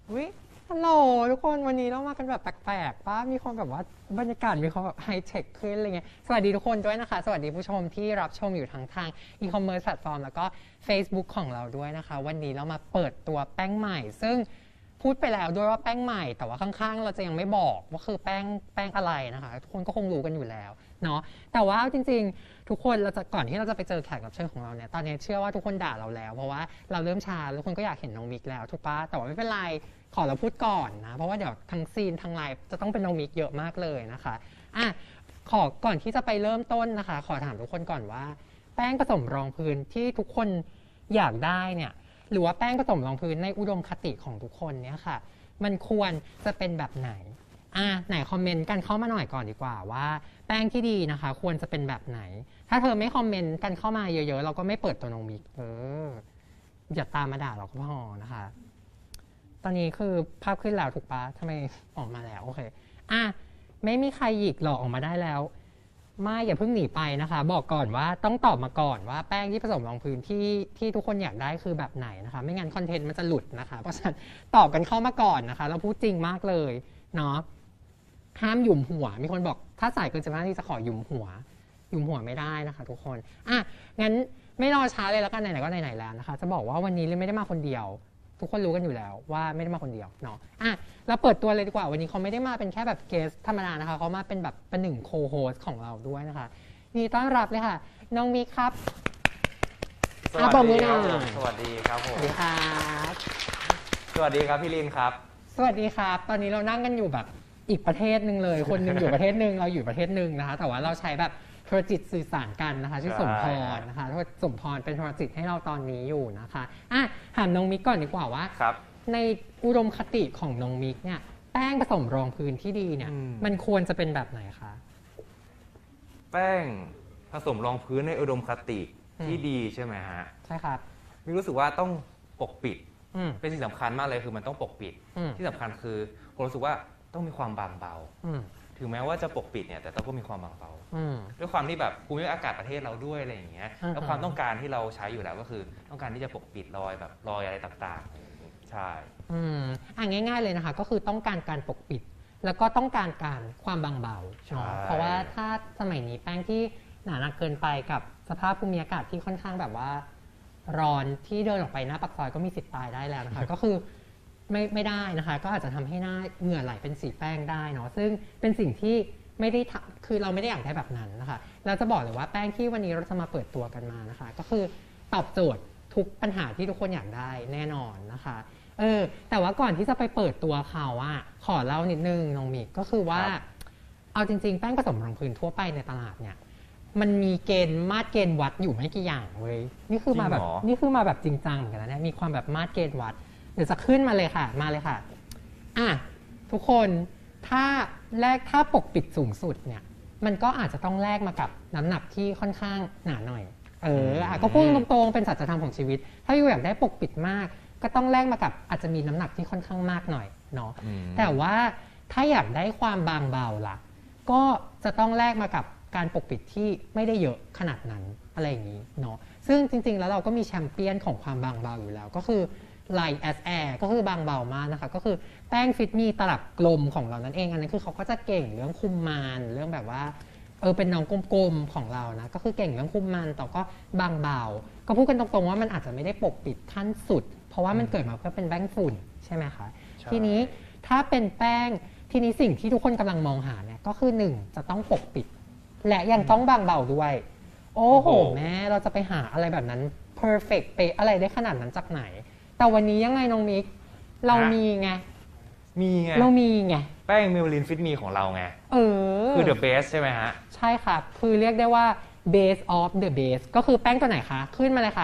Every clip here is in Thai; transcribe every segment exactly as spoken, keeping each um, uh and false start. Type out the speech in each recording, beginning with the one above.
วิฮัลโหลทุกคนวันนี้เรามากันแบบแปลกๆป้ามีความแบบว่าบรรยากาศมีความแบบไฮเทคขึ้นอะไรเงี้ยสวัสดีทุกคนด้วยนะคะสวัสดีผู้ชมที่รับชมอยู่ทางทางอีคอมเมิร์ซแพลตฟอร์มแล้วก็ Facebook ของเราด้วยนะคะวันนี้เรามาเปิดตัวแป้งใหม่ซึ่งพูดไปแล้วด้วยว่าแป้งใหม่แต่ว่าข้างๆเราจะยังไม่บอกว่าคือแป้งแป้งอะไรนะคะทุกคนก็คงรู้กันอยู่แล้วเนาะแต่ว่าจริงๆทุกคนเราจะก่อนที่เราจะไปเจอแขกรับเชิญของเราเนี่ยตอนนี้เชื่อว่าทุกคนด่าเราแล้วเพราะว่าเราเริ่มชาทุกคนก็อยากเห็นน้องมิกแล้วถูกปะแต่ว่าไม่เป็นไรขอเราพูดก่อนนะเพราะว่าเดี๋ยวทั้งซีนทั้งไลฟ์จะต้องเป็นน้องมิกเยอะมากเลยนะคะอ่ะขอก่อนที่จะไปเริ่มต้นนะคะขอถามทุกคนก่อนว่าแป้งผสมรองพื้นที่ทุกคนอยากได้เนี่ยหรือว่าแป้งผสมรองพื้นในอุดมคติของทุกคนเนี่ยค่ะมันควรจะเป็นแบบไหนอ่ะไหนคอมเมนต์กันเข้ามาหน่อยก่อนดีกว่าว่าแป้งที่ดีนะคะควรจะเป็นแบบไหนถ้าเธอไม่คอมเมนต์กันเข้ามาเยอะๆเราก็ไม่เปิดตัวน้องมิกเอออย่าตามมาด่าเราก็พอนะคะตอนนี้คือภาพขึ้นแล้วถูกปะทำไมออกมาแล้วโอเคอ่ะไม่มีใครหยิกหลอกออกมาได้แล้วไม่อย่าเพิ่งหนีไปนะคะบอกก่อนว่าต้องตอบมาก่อนว่าแป้งที่ผสมรองพื้นที่ที่ทุกคนอยากได้คือแบบไหนนะคะไม่งั้นคอนเทนต์มันจะหลุดนะคะเพราะฉะนั้นตอบกันเข้ามาก่อนนะคะเราพูดจริงมากเลยเนาะห้ามหยุมหัวมีคนบอกถ้าใส่เกินสิบห้านาทีจะขอหยุมหัวหยุมหัวไม่ได้นะคะทุกคนอ่ะงั้นไม่รอช้าเลยแล้วกันไหนๆก็ไหนๆแล้วนะคะจะบอกว่าวันนี้เลยไม่ได้มาคนเดียวทุกคนรู้กันอยู่แล้วว่าไม่ได้มาคนเดียวเนาะอ่ะเราเปิดตัวเลยดีกว่าวันนี้เขาไม่ได้มาเป็นแค่แบบเกสธรรมดานะคะเขามาเป็นแบบเป็นหนึ่งโคโฮสของเราด้วยนะคะนี่ต้อนรับเลยค่ะน้องมิกครับสวัสดีครับสวัสดีครับผมสวัสดีครับสวัสดีครับพี่ลินครับสวัสดีครับตอนนี้เรานั่งกันอยู่แบบอีกประเทศหนึ่งเลยคนหนึ่งอยู่ประเทศหนึ่งเราอยู่ประเทศหนึ่งนะคะแต่ว่าเราใช้แบบโทรจิตสื่อสารกันนะคะชื่อสมพรนะคะสมพรเป็นโทรจิตให้เราตอนนี้อยู่นะคะอ่ะถามน้องมิกก่อนดีกว่าว่าในอุดมคติของน้องมิกเนี่ยแป้งผสมรองพื้นที่ดีเนี่ยมันควรจะเป็นแบบไหนคะแป้งผสมรองพื้นในอุดมคติที่ดีใช่ไหมฮะใช่ครับมิกรู้สึกว่าต้องปกปิดเป็นสิ่งสำคัญมากเลยคือมันต้องปกปิดที่สำคัญคือผมรู้สึกว่าต้องมีความบางเบาถึงแม้ว่าจะปกปิดเนี่ยแต่ต้องก็มีความบางเบาด้วยความที่แบบภูมิอากาศประเทศเราด้วยอะไรอย่างเงี้ยแล้วความต้องการที่เราใช้อยู่แล้วก็คือต้องการที่จะปกปิดรอยแบบรอยอะไรต่างๆใช่อืมอ่ะง่ายๆเลยนะคะก็คือต้องการการปกปิดแล้วก็ต้องการการความบางเบาเพราะว่าถ้าสมัยนี้แป้งที่หนาหนักเกินไปกับสภาพภูมิอากาศที่ค่อนข้างแบบว่าร้อนที่เดินออกไปหน้าปากซอยก็มีสิทธิ์ตายได้แล้วนะคะก็คือไม่ไม่ได้นะคะก็อาจจะทำให้หน้าเหงื่อไหลเป็นสีแป้งได้เนาะซึ่งเป็นสิ่งที่ไม่ได้คือเราไม่ได้อยากได้แบบนั้นนะคะเราจะบอกเลยว่าแป้งที่วันนี้เราจะมาเปิดตัวกันมานะคะก็คือตอบโจทย์ทุกปัญหาที่ทุกคนอยากได้แน่นอนนะคะเออแต่ว่าก่อนที่จะไปเปิดตัวเขาอะขอเล่านิดนึงน้องมิกก็คือว่าเอาจริงๆแป้งผสมรองพื้นทั่วไปในตลาดเนี่ยมันมีเกณฑ์มาตรเกณฑ์วัดอยู่ไม่กี่อย่างเว้ยนี่คือมาแบบนี่คือมาแบบจริงจังเหมือนกันนะเนี่ยมีความแบบมาตรเกณฑ์วัดเดี๋ยวจะขึ้นมาเลยค่ะมาเลยค่ะอ่ะทุกคนถ้าแลกถ้าปกปิดสูงสุดเนี่ยมันก็อาจจะต้องแลกมากับน้ำหนักที่ค่อนข้างหนาหน่อยเอออ่ะก็พูดตรงๆเป็นสัจธรรมของชีวิตถ้าอยู่อยากได้ปกปิดมากก็ต้องแลกมากับอาจจะมีน้ำหนักที่ค่อนข้างมากหน่อยเนาะแต่ว่าถ้าอยากได้ความบางเบาล่ะก็จะต้องแลกมากับการปกปิดที่ไม่ได้เยอะขนาดนั้นอะไรอย่างนี้เนาะซึ่งจริงๆแล้วเราก็มีแชมเปี้ยนของความบางเบาอยู่แล้วก็คือLight as Air ก็คือบางเบามากนะคะก็คือแป้งฟิตมีตลับกลมของเรานั่นเองอันนั้นคือเขาก็จะเก่งเรื่องคุมมันเรื่องแบบว่าเออเป็นน้องกลมๆของเรานะก็คือเก่งเรื่องคุมมันแต่ก็บางเบาก็พูดกันตรงๆว่ามันอาจจะไม่ได้ปกปิดขั้นสุดเพราะว่ามันเกิดมาเพื่อเป็นแป้งฝุ่นใช่ไหมคะทีนี้ถ้าเป็นแป้งทีนี้สิ่งที่ทุกคนกำลังมองหาเนี่ยก็คือหนึ่งจะต้องปกปิดและยังต้องบางเบาด้วยโอ้โหแม่เราจะไปหาอะไรแบบนั้น perfect เป๊ะอะไรได้ขนาดนั้นจากไหนแต่วันนี้ยังไงน้องมิกเรามีไงมีไงเรามีไงแป้งมิลลินฟิตมีของเราไงเออคือ the best ใช่ไหมฮะใช่ค่ะคือเรียกได้ว่า base of the base ก็คือแป้งตัวไหนคะขึ้นมาเลยค่ะ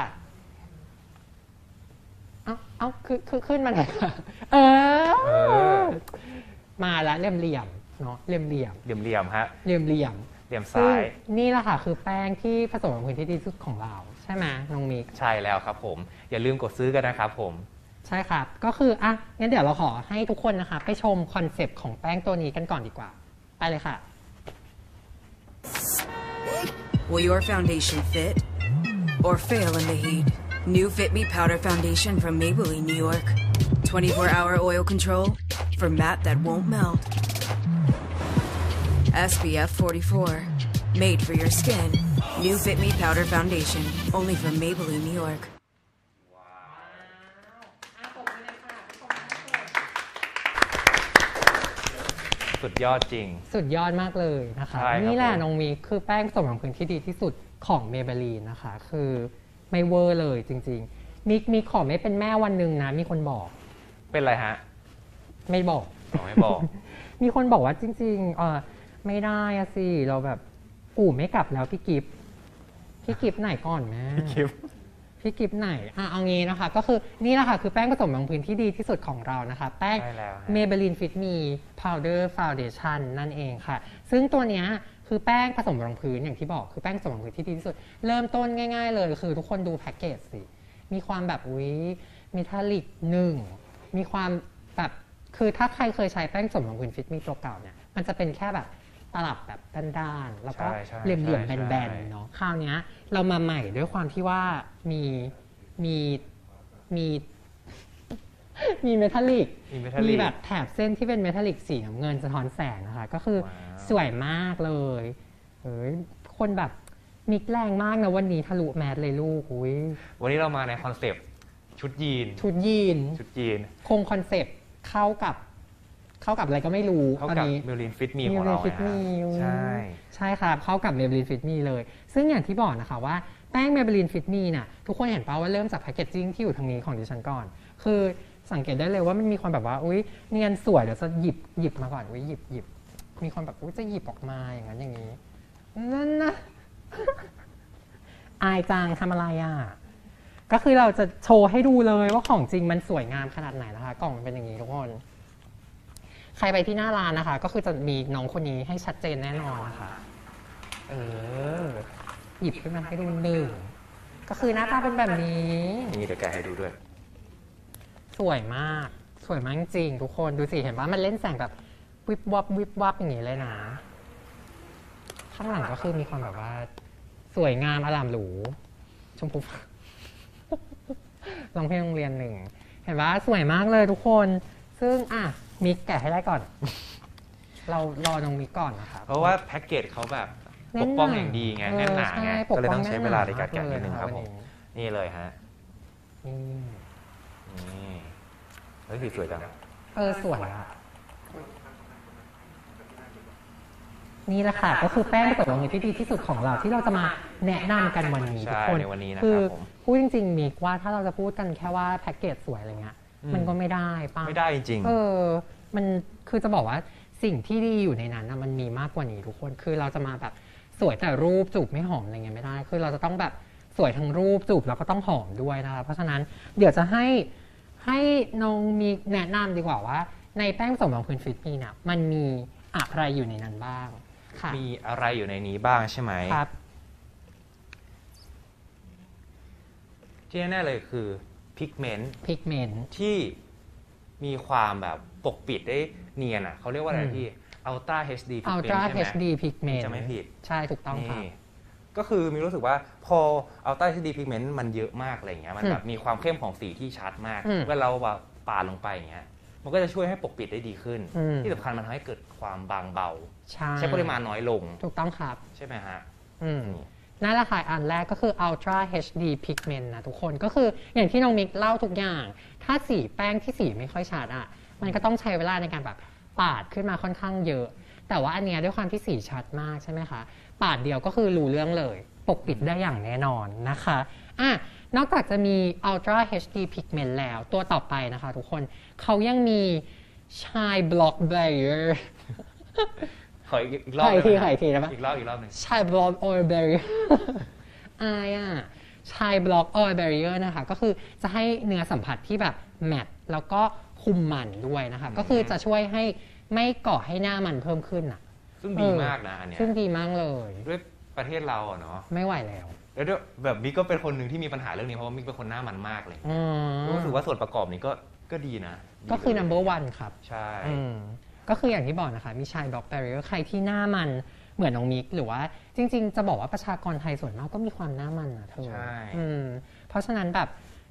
เอ้าเอ้าคือคือขึ้นมาไหนคะเออมาแล้วเหลี่ยมเหลี่ยมเนาะเหลี่ยมเหลี่ยมเหลี่ยมเหลี่ยมฮะเหลี่ยมเหลี่ยมเหลี่ยมซ้ายนี่แหละค่ะคือแป้งที่ผสมกับพื้นที่ดีที่สุดของเราใช่ไหมน้องมิกใช่แล้วครับผมอย่าลืมกดซื้อกันนะครับผมใช่ครับก็คืออ่ะงั้นเดี๋ยวเราขอให้ทุกคนนะคะไปชมคอนเซปต์ของแป้งตัวนี้กันก่อนดีกว่าไปเลยค่ะ Will your foundation fit or fail in the heat? New Fit Me Powder Foundation from Maybelline, New York. twenty-four hour oil control for matte that won't melt. S P F forty-four, made for your skin. New Fit Me Powder Foundation, only from Maybelline, New York. สุดยอดจริงสุดยอดมากเลยนะคะนี่แหละน้องมีคือแป้งผสมรองพื้นที่ดีที่สุดของ Maybelline นะคะคือไม่เวอร์เลยจริงๆมิกมิกขอไม่เป็นแม่วันหนึ่งนะมีคนบอกเป็นไรฮะไม่บอกไม่บอกมีคนบอกว่าจริงๆเออไม่ได้อะสิเราแบบกู่ไม่กลับแล้วพี่กิฟพี่กิฟไหนก่อนแม่พี่กิฟไหนอ่ะเอางี้นะคะก็คือนี่แหละค่ะคือแป้งผสมรองพื้นที่ดีที่สุดของเรานะคะแป้ง Maybelline Fit Me Powder Foundation นั่นเองค่ะซึ่งตัวเนี้ยคือแป้งผสมรองพื้นอย่างที่บอกคือแป้งผสมรองพื้นที่ดีที่สุดเริ่มต้นง่ายๆเลยคือทุกคนดูแพ็กเกจสิมีความแบบอุ๊ยเมทัลลิกหนึ่งมีความแบบคือถ้าใครเคยใช้แป้งผสมรองพื้น Fit Me ตัวเก่าเนี่ยมันจะเป็นแค่แบบตลับแบบด้านๆแล้วก็เหลี่ยมๆแบนๆเนาะคราวนี้เรามาใหม่ด้วยความที่ว่ามีมีมีมีเมทัลลิกมีแบบแถบเส้นที่เป็นเมทัลลิกสีน้ำเงินสะท้อนแสงนะคะก็คือสวยมากเลยเฮ้ยคนแบบมิกแรงมากนะวันนี้ทะลุแมสเลยลูกอุ้ยวันนี้เรามาในคอนเซปต์ชุดยีนชุดยีนชุดยีนคงคอนเซปต์เข้ากับเข้ากับอะไรก็ไม่รู้เข้ากับ Maybelline Fit Me ของเราใช่ใช่ครับเข้ากับ Maybelline Fit Me เลยซึ่งอย่างที่บอกนะคะว่าแป้ง Maybelline Fit Me น่ะทุกคนเห็นป่าวว่าเริ่มจากแพคเกจจิ้งที่อยู่ทางนี้ของดิฉันก่อนคือสังเกตได้เลยว่ามันมีความแบบว่าอุ๊ยเนียนสวยเดี๋ยวจะหยิบหยิบมาก่อนอุ๊ยหยิบหยิบมีคนแบบอุ๊ยจะหยิบออกมาอย่างนั้นอย่างนี้นั่นนะอายจังทำอะไรอ่ะก็คือเราจะโชว์ให้ดูเลยว่าของจริงมันสวยงามขนาดไหนนะคะกล่องมันเป็นอย่างนี้ทุกคนใครไปที่หน้าร้านนะคะก็คือจะมีน้องคนนี้ให้ชัดเจนแน่นอนนะคะเออหยิบขึ้นมาให้ดูหนึ่งก็คือหน้าตาเป็นแบบนี้นี่เดี๋ยวแกให้ดูด้วยสวยมากสวยมากจริงทุกคนดูสิเห็นว่ามันเล่นแสงแบบวิบวับวิบวับอย่างนี้เลยนะข้างหลังก็คือมีความแบบว่าสวยงามอลามหรูชมพูลองเพลงโรงเรียนหนึ่งเห็นว่าสวยมากเลยทุกคนซึ่งอ่ะมิกแกะให้ได้ก่อนเรารอน้องมิกก่อนนะครับเพราะว่าแพ็กเกจเขาแบบปกป้องอย่างดีไงแน่นหนาไงก็เลยต้องใช้เวลาในการแกะนิดนึงครับผมนี่เลยฮะนี่นี่เฮ้ยสวยจังเออสวยอ่ะนี่แหละค่ะก็คือแป้งผสมรองพื้นที่ดีที่สุดของเราที่เราจะมาแนะนำกันวันนี้ทุกคนคือพูดจริงๆมิกว่าถ้าเราจะพูดกันแค่ว่าแพ็กเกจสวยอะไรเงี้ยมันก็ไม่ได้ป่ะไม่ได้จริงเออมันคือจะบอกว่าสิ่งที่ดีอยู่ในนั้นนะมันมีมากกว่านี้ทุกคนคือเราจะมาแบบสวยแต่รูปจูบไม่หอมอะไรเงี้ยไม่ได้คือเราจะต้องแบบสวยทั้งรูปจูบแล้วก็ต้องหอมด้วยนะคะเพราะฉะนั้นเดี๋ยวจะให้ให้น้องมีแนะนำดีกว่าว่าในแป้งผสมรองพื้นฟิตมีเนี่ยมันมีอะไรอยู่ในนั้นบ้างค่ะมีอะไรอยู่ในนี้บ้างใช่ไหมครับที่แน่ๆเลยคือพิกเมนต์พิกเมนต์ที่มีความแบบปกปิดได้เนียนอ่ะเขาเรียกว่าอะไรพี่ Ultra เอช ดี Pigment ใช่ไหม Ultra เอช ดี Pigment จะไม่ผิดใช่ถูกต้องครับก็คือมีรู้สึกว่าพอ Ultra เอช ดี Pigment มันเยอะมากอะไรเงี้ยมันแบบมีความเข้มของสีที่ชัดมากเมื่อเราแบบปาดลงไปอย่างเงี้ยมันก็จะช่วยให้ปกปิดได้ดีขึ้นที่สำคัญมันทำให้เกิดความบางเบาใช้ปริมาณน้อยลงถูกต้องครับใช่ไหมฮะนั่นแหละค่ะอันแรกก็คือ Ultra เอช ดี Pigment นะทุกคนก็คืออย่างที่น้องมิกเล่าทุกอย่างถ้าสีแป้งที่สีไม่ค่อยชัดอ่ะมันก็ต้องใช้เวลาในการแบบปาดขึ้นมาค่อนข้างเยอะแต่ว่าอันเนี้ยด้วยความที่สีชัดมากใช่ไหมคะปาดเดียวก็คือรู้เรื่องเลยปกปิดได้อย่างแน่นอนนะคะอ่ะนอกจากจะมี Ultra เอช ดี Pigment แล้วตัวต่อไปนะคะทุกคนเขายังมี Shine Block Barrier ขออีกรอบอีกทีขออีกทีได้ปะอีกรอบอีกรอบหนึ่ง Shine Block Oil Barrier อายอ่ะ Shine Block Oil Barrier นะคะก็คือจะให้เนื้อสัมผัสที่แบบแมตต์แล้วก็คุมมันด้วยนะคะก็คือจะช่วยให้ไม่ก่อให้หน้ามันเพิ่มขึ้นอ่ะซึ่งดีมากนะอันเนี้ยซึ่งดีมากเลยด้วยประเทศเราอะเนาะไม่ไหวแล้วแล้วด้วยแบบมิกก็เป็นคนหนึ่งที่มีปัญหาเรื่องนี้เพราะว่ามิกเป็นคนหน้ามันมากเลยรู้สึกว่าส่วนประกอบนี้ก็ก็ดีนะก็คือ number one ครับใช่ก็คืออย่างที่บอกนะคะมี Shine Block Barrier ใครที่หน้ามันเหมือนน้องมิกหรือว่าจริงๆจะบอกว่าประชากรไทยส่วนมากก็มีความหน้ามันนะเธอใช่เพราะฉะนั้นแบบ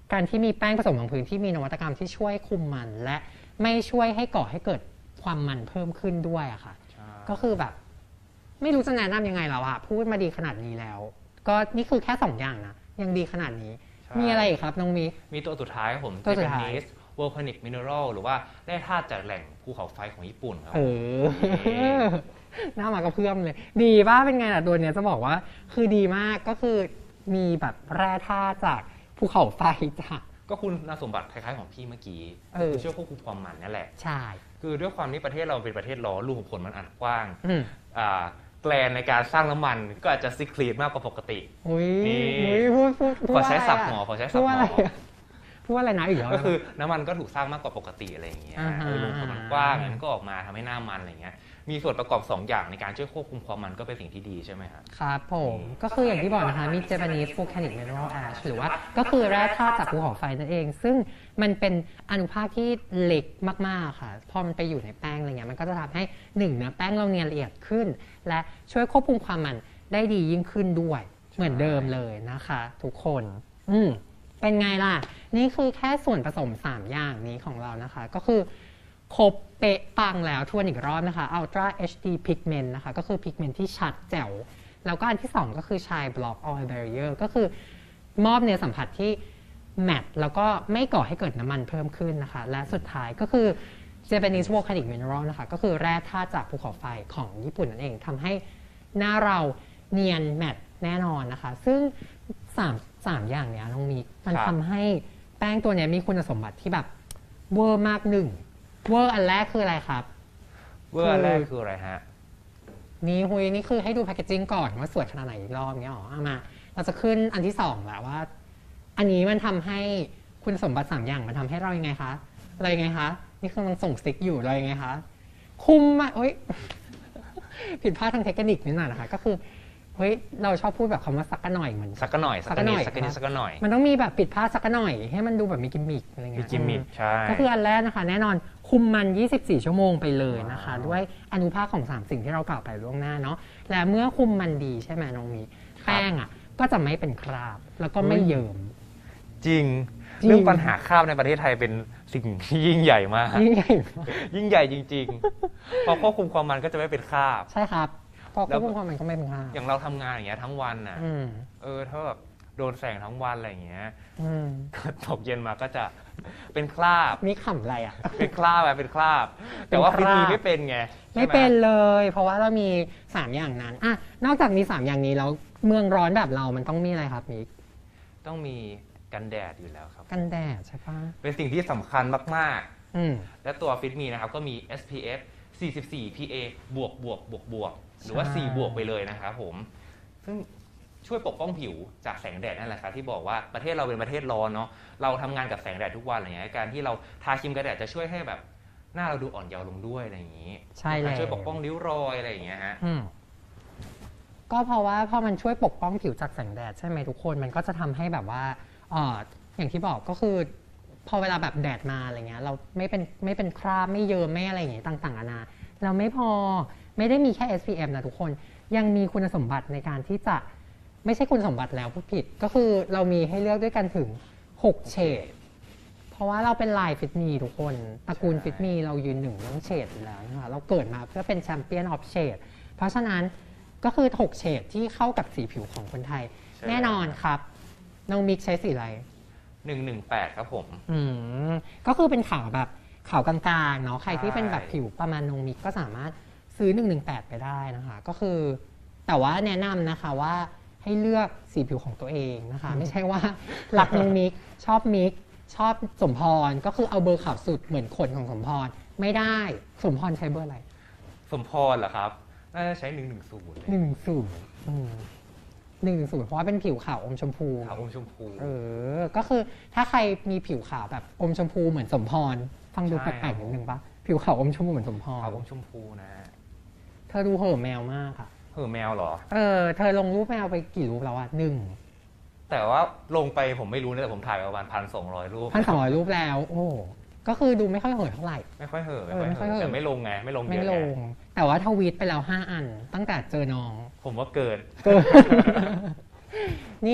การที่มีแป้งผสมรองพื้นที่มีนวัตกรรมที่ช่วยคุมมันและไม่ช่วยให้ก่อให้เกิดความมันเพิ่มขึ้นด้วยอะค่ะก็คือแบบไม่รู้จะแนะนำยังไงแล้วอะพูดมาดีขนาดนี้แล้วก็นี่คือแค่สองอย่างนะยังดีขนาดนี้มีอะไรอีกครับน้องมีมีตัวสุดท้ายผมตัวสุดท้าย volcanic mineral หรือว่าแร่ธาตุจากแหล่งภูเขาไฟของญี่ปุ่นครับเออหน้ามาก็เพื่อมเลยดีป่ะเป็นไงล่ะตัวเนี้ยจะบอกว่าคือดีมากก็คือมีแบบแร่ธาตุจากภูเขาไฟจากก็คุณสมบัติคล้ายๆของพี่เมื่อกี้คือช่วยควบคุมความมันนั่นแหละใช่คือด้วยความที่ประเทศเราเป็นประเทศร้อนรูขุมขนมันอันกว้างอ่าแกลนในการสร้างน้ำมันก็อาจจะซิคลีดมากกว่าปกติอุ้ยพูดพูดขอใช้ศัพท์หมอขอใช้ศัพท์หมอพูดว่าอะไรนะอีกแล้วก็คือน้ำมันก็ถูกสร้างมากกว่าปกติอะไรอย่างเงี้ยรูขุมขนมันกว้างมันก็ออกมาทำให้หน้ามันอะไรเงี้ยมีส่วนประกอบสองอย่างในการช่วยควบคุมความมันก็เป็นสิ่งที่ดีใช่ไหมครับครับผมก็คืออย่างที่บอกนะคะมี Japanese volcanic mineral ash หรือว่าก็คือแร่ธาตุจากภูเขาไฟนั่นเองซึ่งมันเป็นอนุภาคที่เล็กมากๆค่ะพอมันไปอยู่ในแป้งอะไรเงี้ยมันก็จะทำให้หนึ่งเนื้อแป้งเราเนียนละเอียดขึ้นและช่วยควบคุมความมันได้ดียิ่งขึ้นด้วยเหมือนเดิมเลยนะคะทุกคนอืมเป็นไงล่ะนี่คือแค่ส่วนผสมสามอย่างนี้ของเรานะคะก็คือครบเป๊ะปังแล้วทวนอีกรอบนะคะ Ultra เอช ดี Pigment นะคะก็คือพิกเมนต์ที่ชัดแจ๋วแล้วก็อันที่สองก็คือ Shine Block Oil Barrier ก็คือมอบเนื้อสัมผัสที่แมตต์แล้วก็ไม่ก่อให้เกิดน้ำมันเพิ่มขึ้นนะคะและสุดท้ายก็คือ Japanese Volcanic Mineral นะคะก็คือแร่ธาตุจากภูเขาไฟของญี่ปุ่นนั่นเองทำให้หน้าเราเนียนแมตต์แน่นอนนะคะซึ่งสามสามอย่างเนี้ยน้องมิกมันทำให้แป้งตัวนี้มีคุณสมบัติที่แบบเวอร์มากหนึ่งเวอร์อันแรกคืออะไรครับเวอร์อันแรกคืออะไรฮะนี่หุยนี่คือให้ดูแพคเกจจิ้งก่อนว่าสวยขนาดไหนอีกรอบเงี้ยอ๋อเอามาเราจะขึ้นอันที่สองแล้วว่าอันนี้มันทำให้คุณสมบัติสามอย่างมันทำให้เรายังไงคะอะไรยังไงคะนี่คือมันส่งสติ๊กอยู่อะไรยังไงคะคุมมาเอ้ยผิดพลาดทางเทคนิคนิดหน่อยนะคะก็คือเฮ้ยเราชอบพูดแบบคำว่าสักกะหน่อยเหมือนสักกะหน่อยสักกะหน่อยสักกะนิดสักกะหน่อยมันต้องมีแบบผิดพลาดสักกะหน่อยให้มันดูแบบมีกิมมิคอะไรเงี้ยมีกิมมิคใช่ก็คืออันแรกนะคะแน่นอนคุมมันยี่สิบสี่ชั่วโมงไปเลยนะคะด้วยอนุภาคของสามสิ่งที่เรากล่าวไปล่วงหน้าเนาะและเมื่อคุมมันดีใช่ไหมน้องมีแป้งอ่ะก็จะไม่เป็นคราบแล้วก็ไม่เยิ้มจริงเรื่องปัญหาคราบในประเทศไทยเป็นสิ่งที่ยิ่งใหญ่มากยิ่งใหญ่ยิ่งใหญ่จริงๆพอควบคุมความมันก็จะไม่เป็นคราบใช่ครับพอควบคุมความมันก็ไม่เป็นคราบอย่างเราทำงานอย่างเงี้ยทั้งวันน่ะเออถ้าแบบโดนแสงทั้งวันอะไรอย่างเงี้ยตกเย็นมาก็จะเป็นคราบมีขำอะไรอ่ะเป็นคราบแบบเป็นคราบแต่ว่าฟิตมีไม่เป็นไงไม่เป็นเลยเพราะว่าเรามีสามอย่างนั้นอ่ะนอกจากมีสามอย่างนี้แล้วเมืองร้อนแบบเรามันต้องมีอะไรครับมิกต้องมีกันแดดอยู่แล้วครับกันแดดใช่ปะเป็นสิ่งที่สำคัญมากๆและตัวฟิตมีนะครับก็มี เอส พี เอฟ สี่สิบสี่ พี เอ บวกบวกบวกบวกหรือว่าสี่บวกไปเลยนะครับผมซึ่งช่วยปกป้องผิวจากแสงแดดนั่นแหละครับที่บอกว่าประเทศเราเป็นประเทศร้อนเนาะเราทำงานกับแสงแดดทุกวันอะไรเงี้ยการที่เราทาครีมกันแดดจะช่วยให้แบบหน้าเราดูอ่อนเยาว์ลงด้วยอะไรอย่างนี้ใช่เลยช่วยปกป้องริ้วรอยอะไรอย่างเงี้ยฮะก็เพราะว่าพอมันช่วยปกป้องผิวจากแสงแดดใช่ไหมทุกคนมันก็จะทำให้แบบว่าอ่าอย่างที่บอกก็คือพอเวลาแบบแดดมาอะไรเงี้ยเราไม่เป็นไม่เป็นคราบไม่เยิ้มไม่อะไรอย่างเงี้ยต่างๆนานาเราไม่พอไม่ได้มีแค่ เอส พี เอฟ นะทุกคนยังมีคุณสมบัติในการที่จะไม่ใช่คุณสมบัติแล้วพูดผิดก็คือเรามีให้เลือกด้วยกันถึงหกเฉดเพราะว่าเราเป็นลายฟิตมีทุกคนตระกูลฟิตมีเรายืนหนึ่งเรื่องเฉดอยู่แล้วนะคะเราเกิดมาเพื่อเป็นแชมเปี้ยนออฟเฉดเพราะฉะนั้นก็คือหกเฉดที่เข้ากับสีผิวของคนไทยแน่นอนครับน้องมิกใช้สีอะไรหนึ่งหนึ่งแปดครับผมอืมก็คือเป็นขาวแบบขาวกลางๆเนาะใครที่เป็นแบบผิวประมาณน้องมิกก็สามารถซื้อหนึ่งหนึ่งแปดไปได้นะคะก็คือแต่ว่าแนะนำนะคะว่าให้เลือกสีผิวของตัวเองนะคะไม่ใช่ว่ารักน้องมิกชอบมิกชอบสมพรก็คือเอาเบอร์ขาวสุดเหมือนขนของสมพรไม่ได้สมพรใช้เบอร์อะไรสมพรเหรอครับน่าจะใช้หนึ่งหนึ่งศูนย์หนึ่งหนึ่งศูนย์หนึ่งหนึ่งศูนย์เพราะว่าเป็นผิวขาวอมชมพูขาวอมชมพูเออก็คือถ้าใครมีผิวขาวแบบอมชมพูเหมือนสมพรฟังดูแปลกๆนิดนึงปะผิวขาวอมชมพูเหมือนสมพรขาวอมชมพูนะเธอดูเห่อแมวมากค่ะเห่อแมวเหรอเออเธอลงรูปแมวไปกี่รูปแล้วอ่ะหนึ่งแต่ว่าลงไปผมไม่รู้นะแต่ผมถ่ายประมาณพันสองร้อยรูปพันสองร้อยรูปแล้วโอ้ก็คือดูไม่ค่อยเห่อเท่าไหร่ไม่ค่อยเห่อไม่ค่อยเห่อแต่ไม่ลงไงไม่ลงเยอะไม่ลงแต่ว่าทวีตไปแล้วห้าอันตั้งแต่เจอน้องผมว่าเกิดนี่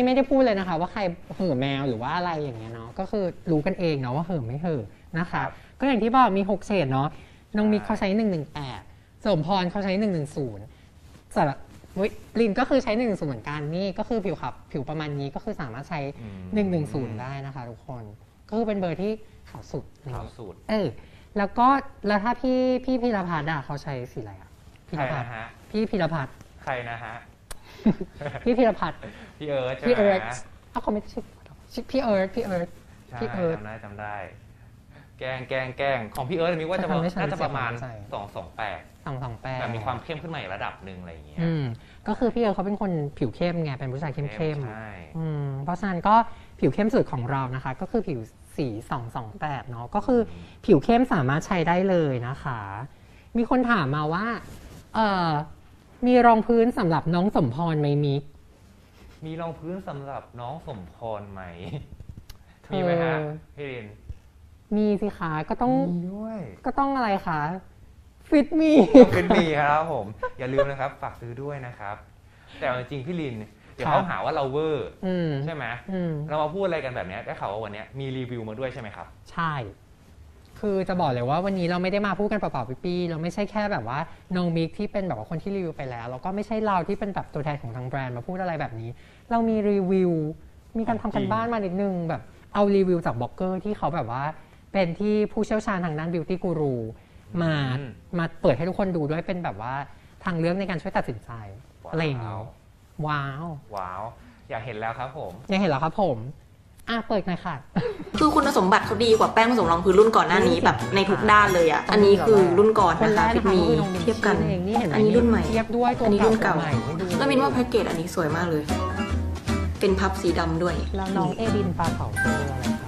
นี่ไม่ได้พูดเลยนะคะว่าใครเห่อแมวหรือว่าอะไรอย่างเงี้ยเนาะก็คือรู้กันเองเนาะว่าเห่อไม่เห่อนะคะก็อย่างที่บอกมีหกเฉดเนาะน้องมิกเขาใช้หนึ่งหนึ่งแปดสมพรเขาใช้หนึ่งหนึ่งศูนย์สำหรับลินก็คือใช้หนึ่งหนึ่งศูนย์เหมือนกันนี่ก็คือผิวขับผิวประมาณนี้ก็คือสามารถใช้หนึ่งหนึ่งศูนย์ได้นะคะทุกคนก็คือเป็นเบอร์ที่ขาวสุดขาวสุดเออแล้วก็แล้วถ้าพี่พี่พีรพัฒน์เขาใช้สีอะไรอ่ะใครนะฮะพี่พีรพัฒน์ใครนะฮะพี่พีรพัฒน์พี่เอิร์ธพี่เอิร์ธเขาไม่ชื่อพี่เอิร์ธพี่เอิร์ธพี่เอิร์ธจำได้จำได้แกงแกงแกงของพี่เอิร์ธมิกว่าจะน่าจะประมาณสองสองแปดสองสองแปดแต่มีความเข้มขึ้นมาอีกระดับหนึ่งอะไรอย่างเงี้ยก็คือพี่เอิร์ธเขาเป็นคนผิวเข้มไงเป็นผู้ชายเข้มเข้มเพราะฉะนั้นก็ผิวเข้มสุดของเรานะคะก็คือผิวสีสองสองแปดเนาะก็คือผิวเข้มสามารถใช้ได้เลยนะคะมีคนถามมาว่าเอ่อมีรองพื้นสำหรับน้องสมพรไหมมิกมีรองพื้นสำหรับน้องสมพรไหมมีไหมฮะพี่ลินมีสิคะก็ต้องมีด้วยก็ต้องอะไรคะฟิตมีฟิตมีครับผมอย่าลืมนะครับฝากซื้อด้วยนะครับแต่จริงๆพี่ลินเดี๋ยวเขาหาว่าเราเวอร์ใช่ไหมเรามาพูดอะไรกันแบบนี้ได้ข่าวว่าวันนี้มีรีวิวมาด้วยใช่ไหมครับใช่คือจะบอกเลยว่าวันนี้เราไม่ได้มาพูดกันเปล่าๆปี้ๆเราไม่ใช่แค่แบบว่าน้องมิกที่เป็นแบบว่าคนที่รีวิวไปแล้วแล้วก็ไม่ใช่เราที่เป็นแบบตัวแทนของทางแบรนด์มาพูดอะไรแบบนี้เรามีรีวิวมีการทำกันบ้านมานิดนึงแบบเอารีวิวจากบล็อกเกอร์ที่เขาแบบว่าเป็นที่ผู้เชี่ยวชาญทางด้านบิวตี้กูรูมามาเปิดให้ทุกคนดูด้วยเป็นแบบว่าทางเลือกในการช่วยตัดสินใจอะไรอย่างนี้ว้าวว้าวอยากเห็นแล้วครับผมอยากเห็นแล้วครับผมอ่ะเปิดหน่อยค่ะคือคุณสมบัติเขาดีกว่าแป้งผสมรองพื้นรุ่นก่อนหน้านี้แบบในทุกด้านเลยอ่ะอันนี้คือรุ่นก่อนนะคะฟิตมีเทียบกันอันนี้รุ่นใหม่เทียบด้วยตัวอันนี้รุ่นเก่าแล้วมินว่าแพ็กเกจอันนี้สวยมากเลยเป็นพับสีดำด้วยแล้วน้องเอดินปลาเผาคืออะไรคะ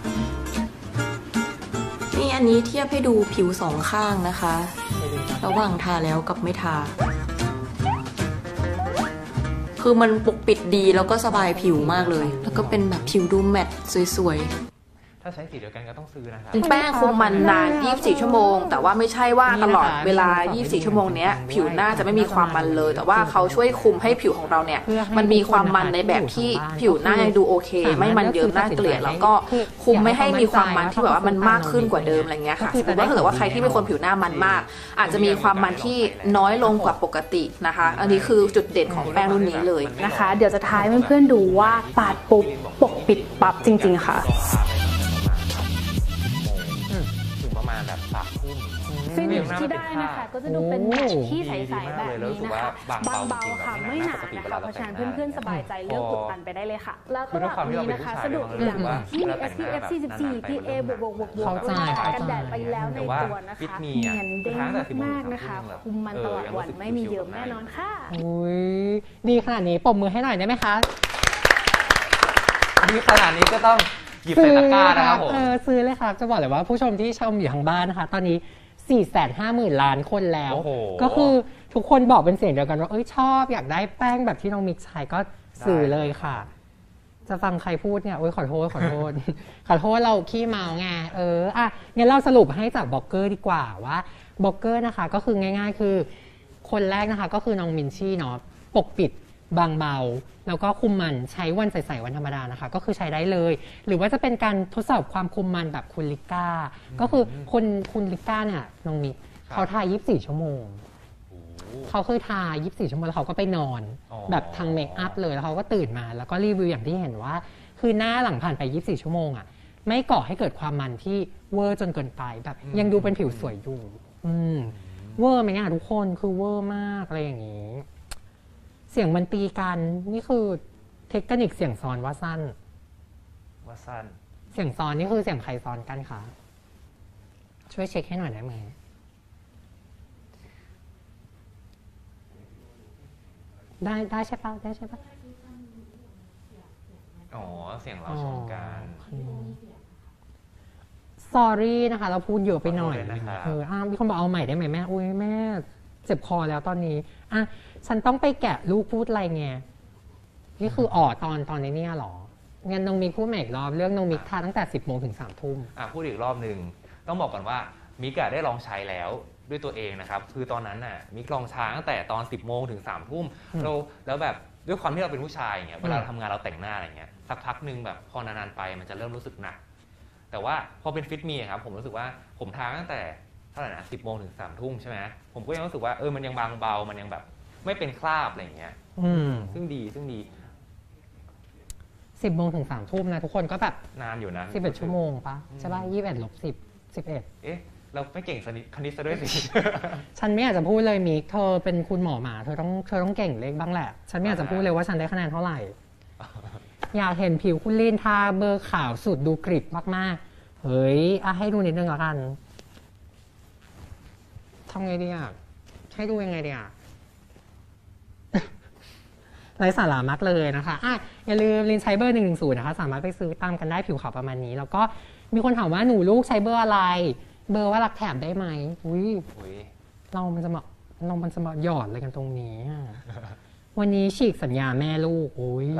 นี่อันนี้เทียบให้ดูผิวสองข้างนะคะระหว่างทาแล้วกับไม่ทาคือมันปกปิดดีแล้วก็สบายผิวมากเลยแล้วก็เป็นแบบผิวดูแมตต์สวยๆถ้าใช้สีเดียวกันก็ต้องซื้อนะครับแป้งคุมมันนานยี่สิบสี่ชั่วโมงแต่ว่าไม่ใช่ว่าตลอดเวลายี่สิบสี่ชั่วโมงเนี้ยผิวหน้าจะไม่มีความมันเลยแต่ว่าเขาช่วยคุมให้ผิวของเราเนี่ยมันมีความมันในแบบที่ผิวหน้ายังดูโอเคไม่มันเยิ้มน่าเกลียดแล้วก็คุมไม่ให้มีความมันที่แบบว่ามันมากขึ้นกว่าเดิมอะไรเงี้ยค่ะสมมติว่าถ้าเกิดว่าใครที่เป็นคนผิวหน้ามันมากอาจจะมีความมันที่น้อยลงกว่าปกตินะคะอันนี้คือจุดเด่นของแป้งรุ่นนี้เลยนะคะเดี๋ยวจะทายเพื่อนๆดูว่าปาดปุ๊บปกปิดปั๊บจริงๆค่ะแบบสามทุ่มฟินิชที่ได้นะคะก็จะดูเป็นแมทที่ใสๆแบบนี้นะคะบางเบาค่ะไม่หนานะคะเพราะฉะนั้นเพื่อนๆสบายใจเลือกอุดตันไปได้เลยค่ะแล้วก็แบบนี้นะคะสะดวกอย่างที่ เอส พี เอฟ สี่สิบสี่ พี เอ บวกบวกบวกบวกกันแดดไปแล้วในตัวนะคะเนียนเด้งมากนะคะคุมมันตลอดวันไม่มีเยิ้มแน่นอนค่ะอุ้ยดีขนาดนี้ปรบมือให้หน่อยได้ไหมคะดีขนาดนี้ก็ต้องหยิบใส่ตะกร้านะครับผมเออซื้อเลยครับจะบอกเลยว่าผู้ชมที่ชมอยู่ทางบ้านนะคะตอนนี้ สี่แสนห้าหมื่น ล้านคนแล้วก็คือทุกคนบอกเป็นเสียงเดียวกันว่าเอ้ยชอบอยากได้แป้งแบบที่น้องมิกใช้ก็ซื้อเลยค่ะจะฟังใครพูดเนี่ยโอ้ยขอโทษขอโทษขอโทษเราขี้เมาไงเอออ่ะงั้นเราสรุปให้จากบล็อกเกอร์ดีกว่าว่าบล็อกเกอร์นะคะก็คือง่ายๆคือคนแรกนะคะก็คือน้องมินชี่เนาะปกปิดบางเบาแล้วก็คุมมันใช้วันใสๆวันธรรมดานะคะก็คือใช้ได้เลยหรือว่าจะเป็นการทดสอบความคุมมันแบบคุณลิก้าก็คือคนคุณลิก้าเนี่ยน้องมิกเขาทายี่สิบสี่ชั่วโมงเขาคือทายี่สิบสี่ชั่วโมงแล้วเขาก็ไปนอนแบบทางเมคอัพเลยแล้วเขาก็ตื่นมาแล้วก็รีวิวอย่างที่เห็นว่าคือหน้าหลังผ่านไปยี่สิบสี่ชั่วโมงอ่ะไม่ก่อให้เกิดความมันที่เวอร์จนเกินไปแบบยังดูเป็นผิวสวยอยู่อืมเวอร์ไหมอ่ะทุกคนคือเวอร์มากอะไรอย่างนี้เสียงมันตีกันนี่คือเทคนิคเสียงซ้อนว่าสั้นว่าสั้นเสียงซ้อนนี่คือเสียงใครซ้อนกันคะช่วยเช็คให้หน่อยได้ไหมได้ได้ใช่ปะได้ใช่ปะอ๋อเสียงเราชนกันสอรี่นะคะเราพูดเยอะไปหน่อยเอออ้าวมีคนบอกเอาใหม่ได้ไหมแม่อุ้ยแม่เจ็บคอแล้วตอนนี้อ่ะฉันต้องไปแกะลูกพูดอะไรไงนี่คืออ๋อตอนตอนนี้เนี่ยหรองั้นน้องมิกพูดใหม่อีกรอบเรื่องน้องมิกทาตั้งแต่สิบโมงถึงสามทุ่มอ่ะพูดอีกรอบหนึ่งต้องบอกก่อนว่ามิกได้ลองใช้แล้วด้วยตัวเองนะครับคือตอนนั้นน่ะมิกลองใช้ตั้งแต่ตอนสิบโมงถึงสามทุ่มเราแล้วแบบด้วยความที่เราเป็นผู้ชายอย่างเงี้ยเวลาเราทำงานเราแต่งหน้าอะไรเงี้ยสักพักหนึ่งแบบพอนานๆไปมันจะเริ่มรู้สึกหนักแต่ว่าพอเป็นฟิตมีครับผมรู้สึกว่าผมทาตั้งแต่เท่าไหร่นะสิบโมงถึงสามทุ่มใช่ไหมผมก็ยังรู้สึกว่าเออมันยังบางเบามันยังแบบไม่เป็นคราบอะไรเงี้ยซึ่งดีซึ่งดีสิบโมงถึงสามทุ่มนะทุกคนก็แบบนานอยู่นะสิบเอ็ดชั่วโมงปะใช่ป่ะยี่สิบเอ็ดลบสิบสิบเอ็ดเอ๊ะเราไม่เก่งคณิตซะด้วยสิฉันไม่อยากจะพูดเลยมิกเธอเป็นคุณหมอหมาเธอต้องเธอต้องเก่งเลขบ้างแหละฉันไม่อยากจะพูดเลยว่าฉันได้คะแนนเท่าไหร่อยากเห็นผิวคุณลีนทาเบอร์ขาวสุดดูกริบมากๆเฮ้ยอ่ะให้ดูนิดนึงละกันทำไงดีอ่ะให้ดูยังไงดีอ่ะไร้สาระมากเลยนะคะอ่ะอย่าลืมลินใช้เบอร์หนึ่งหนึ่งศูนย์นะคะสามารถไปซื้อตามกันได้ผิวขาวประมาณนี้แล้วก็มีคนถามว่าหนูลูกใช้เบอร์อะไรเบอร์ว่ารักแถบได้ไหมอุ้ยเรามันจะมาเรามันจะมาหยอดอะไรกันตรงนี้วันนี้ฉีกสัญญาแม่ลูกอุ้ย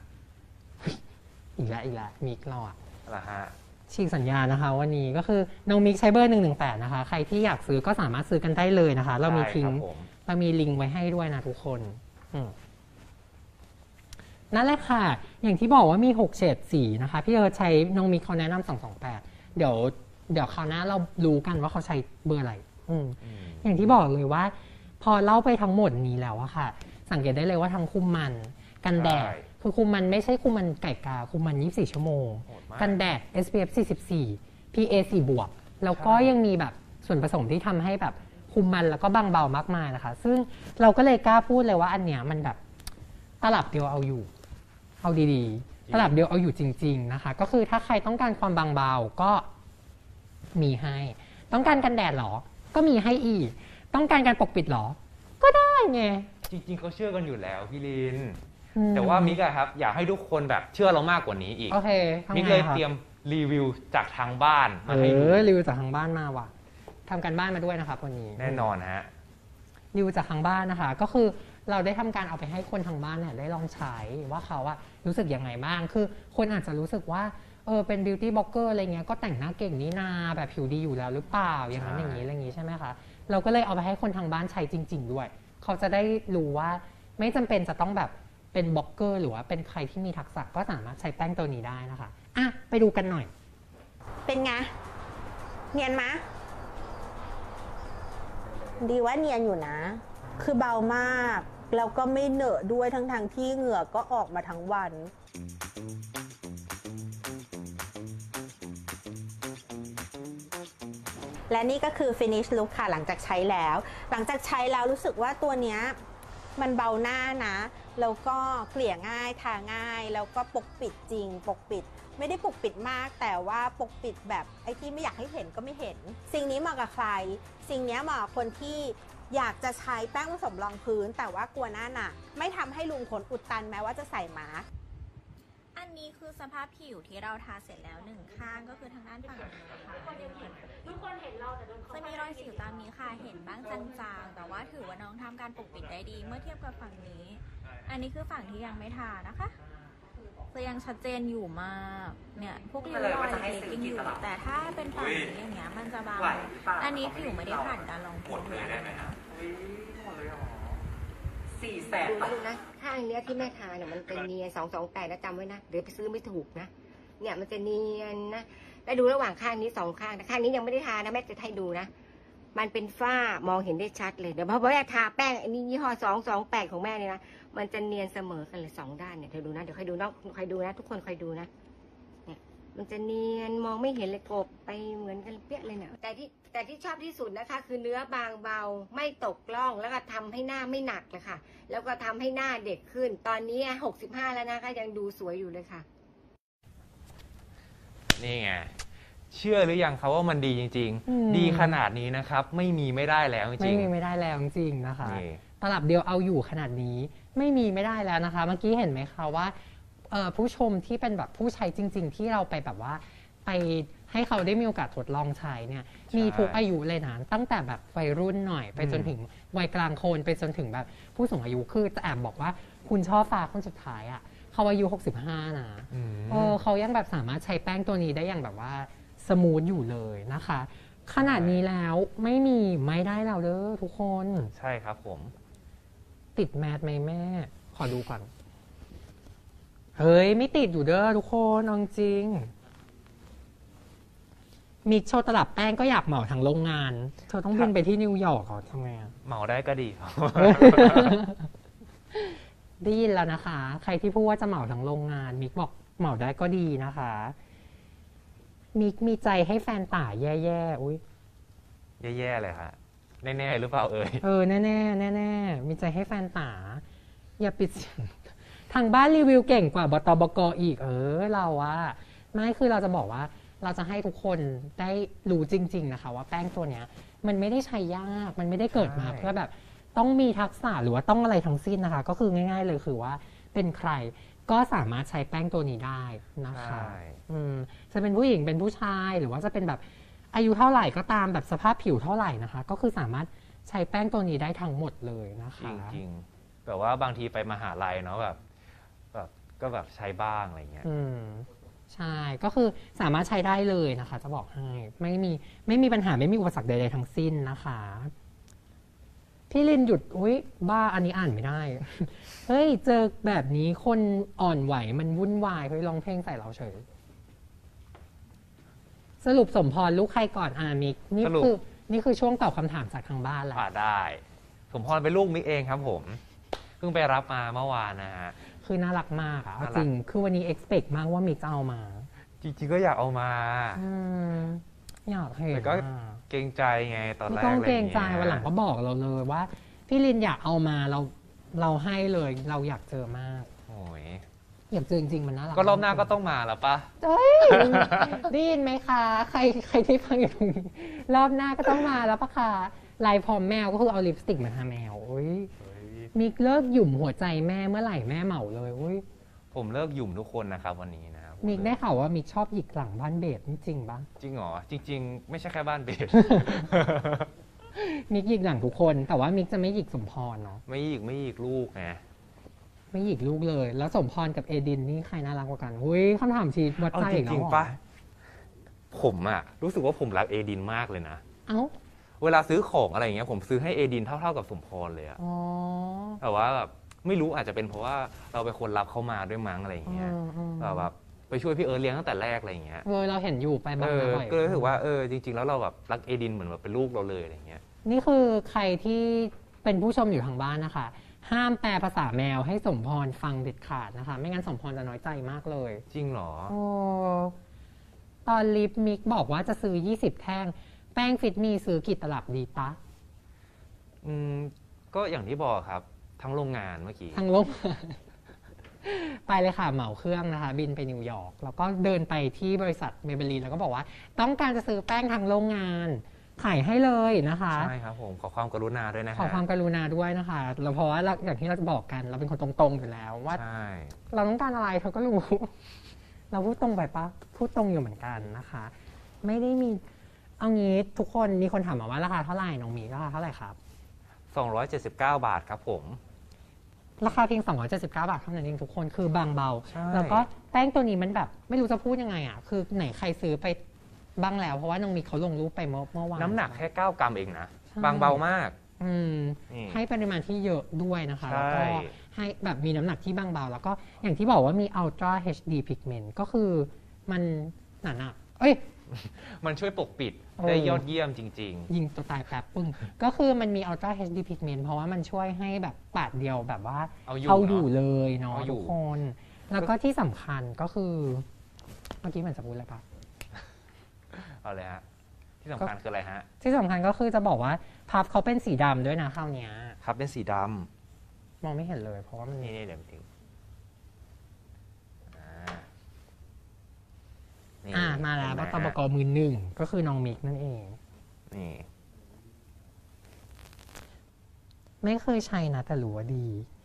อีกแล้วอีกแล้วมิกเราอ่ะฉีกสัญญานะคะวันนี้ก็คือน้องมิกใช้เบอร์หนึ่งหนึ่งแปดนะคะใครที่อยากซื้อก็สามารถซื้อกันได้เลยนะคะเรามีทิ้งเรามีลิงก์ไว้ให้ด้วยนะทุกคนนั่นแหละค่ะอย่างที่บอกว่ามีหกเฉดสีนะคะพี่เอิร์ธใช้น้องมิกเขาแนะนำสองสองแปดเดี๋ยวเดี๋ยวคราวหน้าเรารู้กันว่าเขาใช้เบอร์อะไรอืมอย่างที่บอกเลยว่าพอเล่าไปทั้งหมดนี้แล้วอะค่ะสังเกตได้เลยว่าทั้งคุมมันกันแดดคือคุมมันไม่ใช่คุมมันไก่กาคุมมันยี่สิบสี่ชั่วโมงกันแดด เอส พี เอฟ สี่สิบสี่ พี เอ สี่บวกแล้วก็ยังมีแบบส่วนผสมที่ทำให้แบบคุมมันแล้วก็บางเบามากมายนะคะซึ่งเราก็เลยกล้าพูดเลยว่าอันเนี้ยมันแบบตลับเดียวเอาอยู่เอาดีๆตลับเดียวเอาอยู่จริงๆนะคะก็คือถ้าใครต้องการความบางเบาก็มีให้ต้องการกันแดดหรอก็มีให้อีกต้องการการปกปิดหรอก็ได้ไงจริงๆเขาเชื่อกันอยู่แล้วพี่ลินแต่ว่ามิกอะครับอยากให้ทุกคนแบบเชื่อเรามากกว่านี้อีกโอเคมิกเลยเตรียมรีวิวจากทางบ้านมาให้ดูรีวิวจากทางบ้านมาว่ะทำกันบ้านมาด้วยนะครับวันนี้แน่นอนฮะรีวิวจากทางบ้านนะคะก็คือเราได้ทำการเอาไปให้คนทางบ้านเนี่ยได้ลองใช้ว่าเขาว่ารู้สึกยังไงบ้างคือคนอาจจะรู้สึกว่าเออเป็นบิวตี้บล็อกเกอร์อะไรเงี้ยก็แต่งหน้าเก่งนี่นาแบบผิวดีอยู่แล้วหรือเปล่าอย่างนั้นอย่างนี้อะไรอย่างนี้ใช่ไหมคะเราก็เลยเอาไปให้คนทางบ้านใช้จริงๆด้วยเขาจะได้รู้ว่าไม่จำเป็นจะต้องแบบเป็นบล็อกเกอร์หรือว่าเป็นใครที่มีทักษะก็สามารถใช้แป้งตัวนี้ได้นะคะอ่ะไปดูกันหน่อยเป็นไงเนียนมะดีว่าเนียนอยู่นะคือเบามากแล้วก็ไม่เหนอะด้วยทั้งทางที่เหงื่อก็ออกมาทั้งวันและนี่ก็คือ finish look ค่ะหลังจากใช้แล้วหลังจากใช้แล้วรู้สึกว่าตัวเนี้ยมันเบาหน้านะแล้วก็เกลี่ยง่ายทาง่ายแล้วก็ปกปิดจริงปกปิดไม่ได้ปกปิดมากแต่ว่าปกปิดแบบไอ้ที่ไม่อยากให้เห็นก็ไม่เห็นสิ่งนี้เหมาะกับใครสิ่งนี้เหมาะกับคนที่อยากจะใช้แป้งผสมรองพื้นแต่ว่ากลัวหน้าหนักไม่ทำให้รูขนอุดตันแม้ว่าจะใส่มาสก์อันนี้คือสภาพผิวที่เราทาเสร็จแล้วหนึ่งข้างก็คือทางด้านฝั่งนี้ค่ะทุกคนเห็นเราแต่โดนจะมีรอยสิวตามนี้ค่ะเห็นบ้างจางๆแต่ว่าถือว่าน้องทำการปกปิดได้ดีเมื่อเทียบกับฝั่งนี้อันนี้คือฝั่งที่ยังไม่ทานะคะจะยังชัดเจนอยู่มากเนี่ยพวกริ้วรอยเล็กๆยังอยู่แต่ถ้าเป็นฝั่งนี้อย่างเงี้ยมันจะบางอันนี้ผิวไม่ได้ผ่านการลองพื้นเลยได้ไหมคะสี่แสนดูนะข้างเนี้ยที่แม่ทาเนี่ยมันเป็นเนียนสองสองแปดนะจำไว้นะเดี๋ยวไปซื้อไม่ถูกนะเนี่ยมันจะเนียนนะแล้วดูระหว่างข้างนี้สองข้างแต่ข้างนี้ยังไม่ได้ทานะแม่จะให้ดูนะมันเป็นฝ้ามองเห็นได้ชัดเลยเดี๋ยวพอแม่ทาแป้งอันนี้ยี่ห้อสองสองแปดของแม่เนี่ยนะมันจะเนียนเสมอกันเลยสองด้านเนี่ยเธอดูนะเดี๋ยวใครดูนะใครดูนะทุกคนใครดูนะเนี่ยมันจะเนียนมองไม่เห็นเลยกบไปเหมือนกันเปี้ยเลยเนี่ยแต่ที่แต่ที่ชอบที่สุดนะคะคือเนื้อบางเบาไม่ตกล่องแล้วก็ทำให้หน้าไม่หนักเลยค่ะแล้วก็ทำให้หน้าเด็กขึ้นตอนนี้หกสิบห้าแล้วนะก็ยังดูสวยอยู่เลยค่ะนี่ไงเชื่อหรือยังครับว่ามันดีจริงๆดีขนาดนี้นะครับไม่มีไม่ได้แล้วจริงไม่มีไม่ได้แล้วจริงนะคะตลับเดียวเอาอยู่ขนาดนี้ไม่มีไม่ได้แล้วนะคะเมื่อกี้เห็นไหมคะว่าผู้ชมที่เป็นแบบผู้ใช้จริงๆที่เราไปแบบว่าไปให้เขาได้มีโอกาสทดลองใช้เนี่ยมีทุกอายุเลยนะตั้งแต่แบบวัยรุ่นหน่อยไปจนถึงวัยกลางคนไปจนถึงแบบผู้สูงอายุคือจะแอบบอกว่าคุณช่อฟ้าคนสุดท้ายอ่ะเขาอายุหกสิบห้านะเออเขายังแบบสามารถใช้แป้งตัวนี้ได้อย่างแบบว่าสมูทอยู่เลยนะคะขนาดนี้แล้วไม่มีไม่ได้แล้วเด้อทุกคนใช่ครับผมติดแมสไหมแม่ขอดูก่อนเฮ้ยไม่ติดอยู่เด้อทุกคนเอาจริงมิกโชว์ตลับแป้งก็อยากเหมาทั้งโรงงานเธอต้องบินไปที่นิวยอร์กเหรอทำไงเหมาได้ก็ดีครับได้ยินแล้วนะคะใครที่พูดว่าจะเหมาทั้งโรงงานมิกบอกเหมาได้ก็ดีนะคะมิกมีใจให้แฟนต่าแย่ๆอุ้ยแย่ๆเลยค่ะแน่ๆหรือเปล่าเอ่ยเออแน่ๆแน่ๆมีใจให้แฟนต่าอย่าปิดเสียงทางบ้านรีวิวเก่งกว่าบตบกอีกเออเราอะไม่คือเราจะบอกว่าเราจะให้ทุกคนได้รู้จริงๆนะคะว่าแป้งตัวเนี้ยมันไม่ได้ใช้ยากมันไม่ได้เกิดมาเพื่อแบบต้องมีทักษะหรือว่าต้องอะไรทั้งสิ้นนะคะก็คือง่ายๆเลยคือว่าเป็นใครก็สามารถใช้แป้งตัวนี้ได้นะคะอืมจะเป็นผู้หญิงเป็นผู้ชายหรือว่าจะเป็นแบบอายุเท่าไหร่ก็ตามแบบสภาพผิวเท่าไหร่นะคะก็คือสามารถใช้แป้งตัวนี้ได้ทั้งหมดเลยนะคะจริงๆแบบว่าบางทีไปมหาลัยเนาะแบบแบบก็แบบใช้บ้างอะไรเงี้ยอืมใช่ก็คือสามารถใช้ได้เลยนะคะจะบอกให้ไม่มีไม่มีปัญหาไม่มีอุปสรรคใดๆทั้งสิ้นนะคะพี่ลินหยุดอุ้ยบ้าอันนี้อ่านไม่ได้ เฮ้ยเจอแบบนี้คนอ่อนไหวมันวุ่นวายเฮ้ยร้องเพลงใส่เราเฉยสรุปสมพรลูกใครก่อนอามิกนี่คือนี่คือช่วงตอบคำถามจากทางบ้านแหละอ่าได้สมพรเป็นลูกมิกเองครับผมเพิ่งไปรับมาเมื่อวานนะฮะคือน่ารักมากอะจริงคือวันนี้ expect มากว่ามิกจะเอามาจริงๆก็อยากเอามาอยากเห็นแต่ก็เกรงใจไงตอนแรกไม่ต้องเกรงใจวันหลังก็บอกเราเลยว่าพี่ลินอยากเอามาเราเราให้เลยเราอยากเจอมากโอ้ยอยากเจอจริงๆมันน่ารักก็รอบหน้าก็ต้องมาแล้วปะเฮ้ยได้ยินไหมคะใครใครที่ฟังอยู่ตรงนี้รอบหน้าก็ต้องมาแล้วปะคะลายพร้อมแมวก็คือเอาลิปสติกมาทาแมวโอ้ยมิกเลิกหยุ่มหัวใจแม่เมื่อไหร่แม่เหมาเลยอุ้ยผมเลิกหยุ่มทุกคนนะครับวันนี้นะครับมิกได้ข่าวว่ามิกชอบหยิกหลังบ้านเบสจริงปะจริงเหรอจริงๆไม่ใช่แค่บ้านเบสมิกหยิกหลังทุกคนแต่ว่ามิกจะไม่หยิกสมพรเนาะไม่หยิกไม่หยิกลูกไงไม่หยิกลูกเลยแล้วสมพรกับเอดินนี่ใครน่ารักกว่ากันอุ้ยคำถามชีวัดใจอีกแล้วจริงปะผมอะรู้สึกว่าผมรักเอดินมากเลยนะเอ้าเวลาซื้อของอะไรอย่างเงี้ยผมซื้อให้เอดินเท่าๆกับสมพรเลยอะแต่ว่าแบบไม่รู้อาจจะเป็นเพราะว่าเราเป็นคนรับเขามาด้วยมั้งอะไรอย่างเงี้ยแบบไปช่วยพี่เอิร์ธเลี้ยงตั้งแต่แรกอะไรอย่างเงี้ยเออเราเห็นอยู่ไปบ้างบ่อยก็เลยรู้สึกว่าเออจริงๆแล้วเราแบบรักเอดินเหมือนแบบเป็นลูกเราเลยอะไรเงี้ยนี่คือใครที่เป็นผู้ชมอยู่ทางบ้านนะคะห้ามแปลภาษาแมวให้สมพรฟังเด็ดขาดนะคะไม่งั้นสมพรจะน้อยใจมากเลยจริงเหรอโอ้ตอนลิปมิกบอกว่าจะซื้อยี่สิบแท่งแป้งฟิตมีซื้อกี่ตลับดีตะอืมก็อย่างที่บอกครับทั้งโรงงานเมื่อกี้ทั้งโรงงานไปเลยค่ะเหมาเครื่องนะคะบินไปนิวยอร์กแล้วก็เดินไปที่บริษัทเมเบลีนแล้วก็บอกว่าต้องการจะซื้อแป้งทางโรงงานขายให้เลยนะคะใช่ครับผมขอความกรุณาด้วยนะขอความกรุณาด้วยนะคะเราเพราะว่าอย่างที่เราจะบอกกันเราเป็นคนตรงๆอยู่แล้วว่าเราต้องการอะไรเธอก็รู้เราพูดตรงไปปะพูดตรงอยู่เหมือนกันนะคะไม่ได้มีเอางี้ทุกคนมีคนถามมาว่าราคาเท่าไหร่น้องมีราคาเท่าไหร่ครับสองร้อยเจ็ดสิบเก้าบาทครับผมราคาเพียงสองร้อยเจ็ดสิบเก้าบาทเท่านั้นเองทุกคนคือบางเบาแล้วก็แป้งตัวนี้มันแบบไม่รู้จะพูดยังไงอ่ะคือไหนใครซื้อไปบ้างแล้วเพราะว่าน้องมีเขาลงรูปไปเมื่อวานน้ำหนักแค่เก้ากรัมเองนะบางเบามากอืมให้ปริมาณที่เยอะด้วยนะคะแล้วก็ให้แบบมีน้ำหนักที่บางเบาแล้วก็อย่างที่บอกว่ามี Ultra เอช ดี Pigment ก็คือมันหนาหนักเอ้ยมันช่วยปกปิดได้ยอดเยี่ยมจริงๆยิงตัวตายแป๊บปึ้งก็คือมันมี Ultra เอช ดี Pigment เพราะว่ามันช่วยให้แบบปาดเดียวแบบว่าเอาอยู่เลยเนาะทุกคนแล้วก็ที่สำคัญก็คือเมื่อกี้เหมือนจะพูดอะไรปะเอาเลยฮะที่สำคัญคืออะไรฮะที่สำคัญก็คือจะบอกว่าพับเขาเป็นสีดำด้วยนะคราวนี้พับเป็นสีดำมองไม่เห็นเลยเพราะว่ามันนี่เดี๋ยวถึงอ่ามาแล้วบตบกมือหนึ่งก็คือน้องมิกนั่นเองนี่ไม่เคยใช้นะแต่รู้ว่าดี